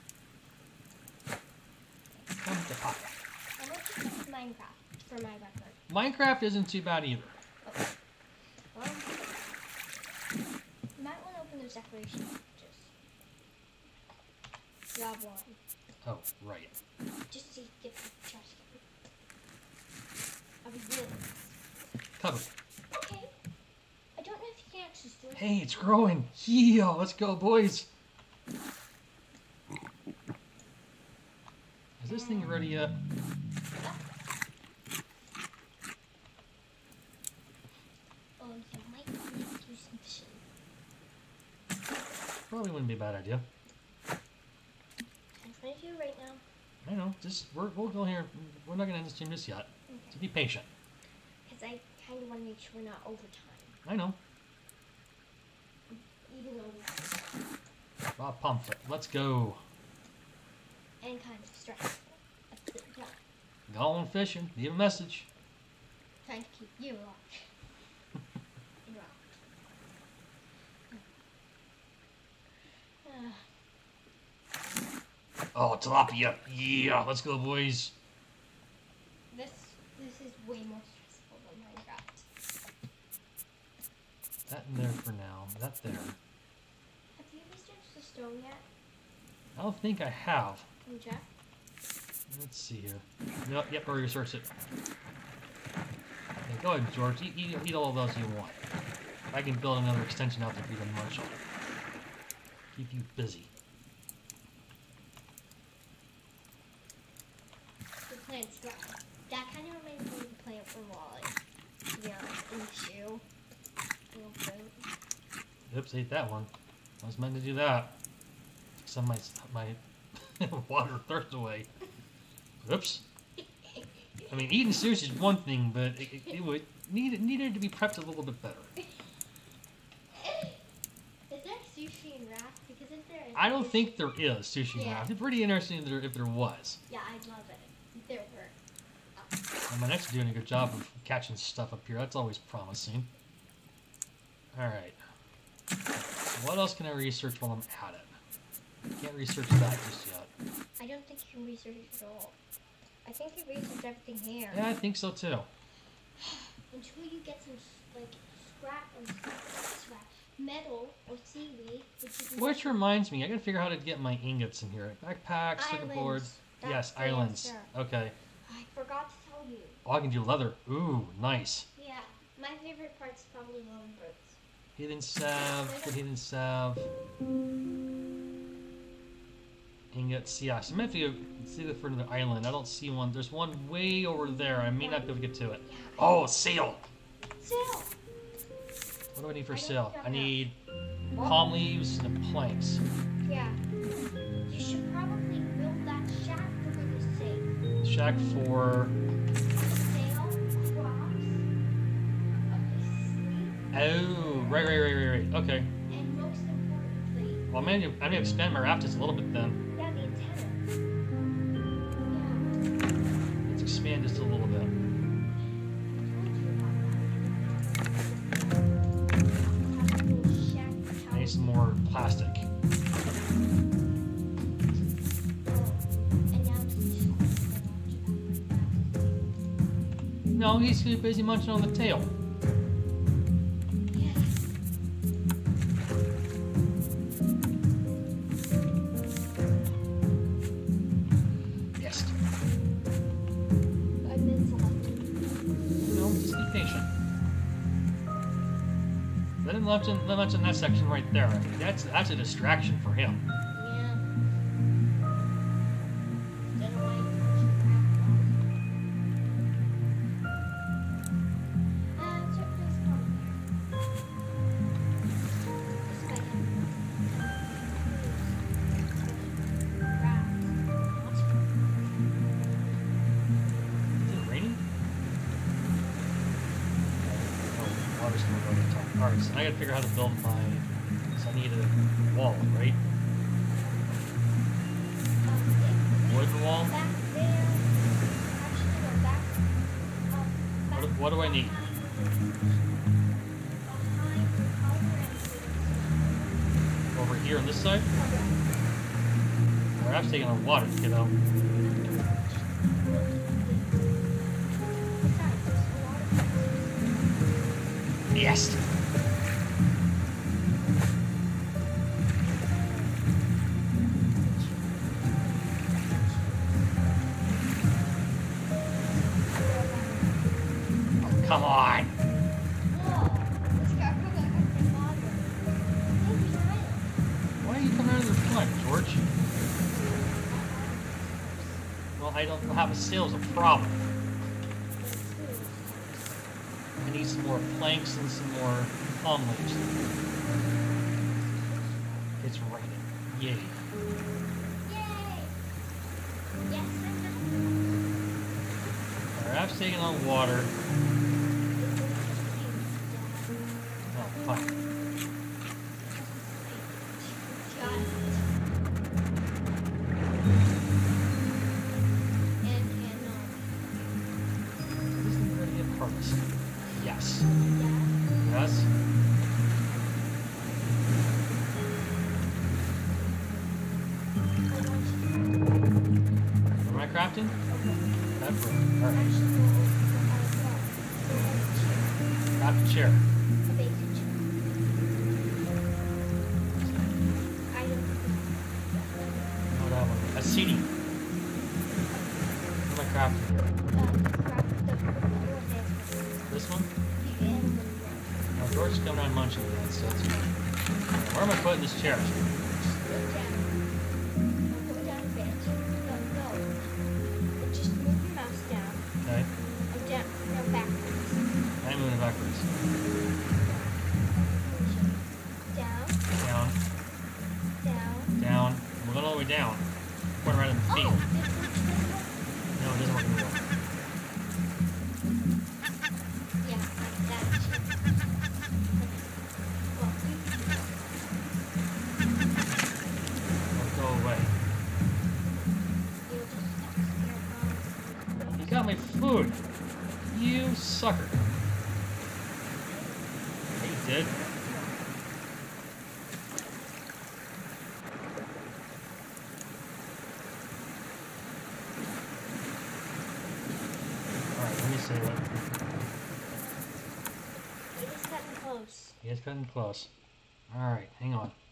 Come to pie. How much is it with Minecraft, for my record? Minecraft isn't too bad either. Okay. Well, you might want to open those decoration packages. Grab one. Oh, right. Just to get the trash can. I'll be really Covered. Okay. I don't know if you can access this. Hey, it's growing. Yeah, let's go, boys. Is this thing ready yet? Oh, you might need to do some fishing. Probably wouldn't be a bad idea. ten twenty-two right now. I know. Just we're, we'll go here. We're not gonna end this stream just yet. Okay. So be patient. Because I kind of want to make sure we're not overtime. I know. Even though we're Raw pamphlet. Let's go. and kind of stressful at the same time. Going fishing. Leave a message. Trying to keep you alive. And rocked. Uh, Oh, tilapia. Yeah, let's go, boys. this this is way more stressful than Minecraft. That in there for now. That there. Have you researched the stone yet? I don't think I have. Can you check? Let's see here. Yep, yep, already researched it. Okay, go ahead, George. Eat, eat, eat all of those you want. I can build another extension out there for you to munch on. Keep you busy. The plant's gone. That kind of reminds me of the plant from Wally. To be honest, in the shoe. Little fruit. Oops, ate that one. I was meant to do that. Some of my, my water thirst away. Oops. I mean, eating sushi is one thing, but it, it, it would need, it needed to be prepped a little bit better. Is there sushi in Raft? Because if there is, I don't it's- think there is sushi Yeah. now. It'd be pretty interesting if there, if there was. Yeah, I'd love it. If there were. And my next doing a good job of catching stuff up here. That's always promising. Alright. What else can I research while I'm at it? Can't research that just yet. I don't think you can research it at all. I think you researched everything here. Yeah, I think so too. Until you get some like scrap or scrap metal or seaweed, which you can Which reminds me, I gotta figure out how to get my ingots in here. Backpack, circuit board. Islands. That's Yes, the islands. answer. Okay. I forgot to tell you. Oh, I can do leather. Ooh, nice. Yeah, my favorite part's probably long birds. Heathen salve, good heathen salve. Ingots, yeah. So I'm gonna have to go see the for another island. I don't see one. There's one way over there. I may not be able to get to it. Yeah. Oh, sail! Sail. What do I need for I don't sail? think I I need palm leaves and planks. Yeah. You should probably build that shack for goodness sake. Shack for. Sail, crops, a sleep, Oh, right, right, right, right, right. Okay. and most importantly, Well, I'm gonna, I'm gonna expand my raft just a little bit then. yeah, the antenna. Let's expand just a little bit. Yeah. I need some more plastic. No, he's too busy munching on the tail. Yes. I've been selected. No, just be patient. Let him lunch in, let him lunch in that section right there. I mean, that's that's a distraction for him. Yeah. Don't know why you push it back. Uh, check this part. Alright, so now I gotta figure out how to build my... So I need a wall, right? Um, Wooden wall? back there. Actually, no, back. Um, back What, what do I need? behind the other end. Over here on this side? We're actually taking on water, you know. Yes! Oh, come on! Why are you coming out of the front, George? Well, I don't have a sail as a problem. I need some more planks and some more palm leaves. It's raining. Yay. Our raft's taking on water. Oh, fine. Isn't ready to harvest? Yes. Yes. What am I crafting? Pepper. Alright. Craft a chair. Oh, that one. A seating. What am I crafting? This one? Now, George's coming on munching again, so it's fine. Where am I putting this chair? Okay. I'm moving backwards. Down. Down. We're going all the way down. Point right in the feet. No, it doesn't work anymore. Go away. You got my food. You sucker. He did. Alright, let me see what. It is getting close. He is getting close. Alright, hang on.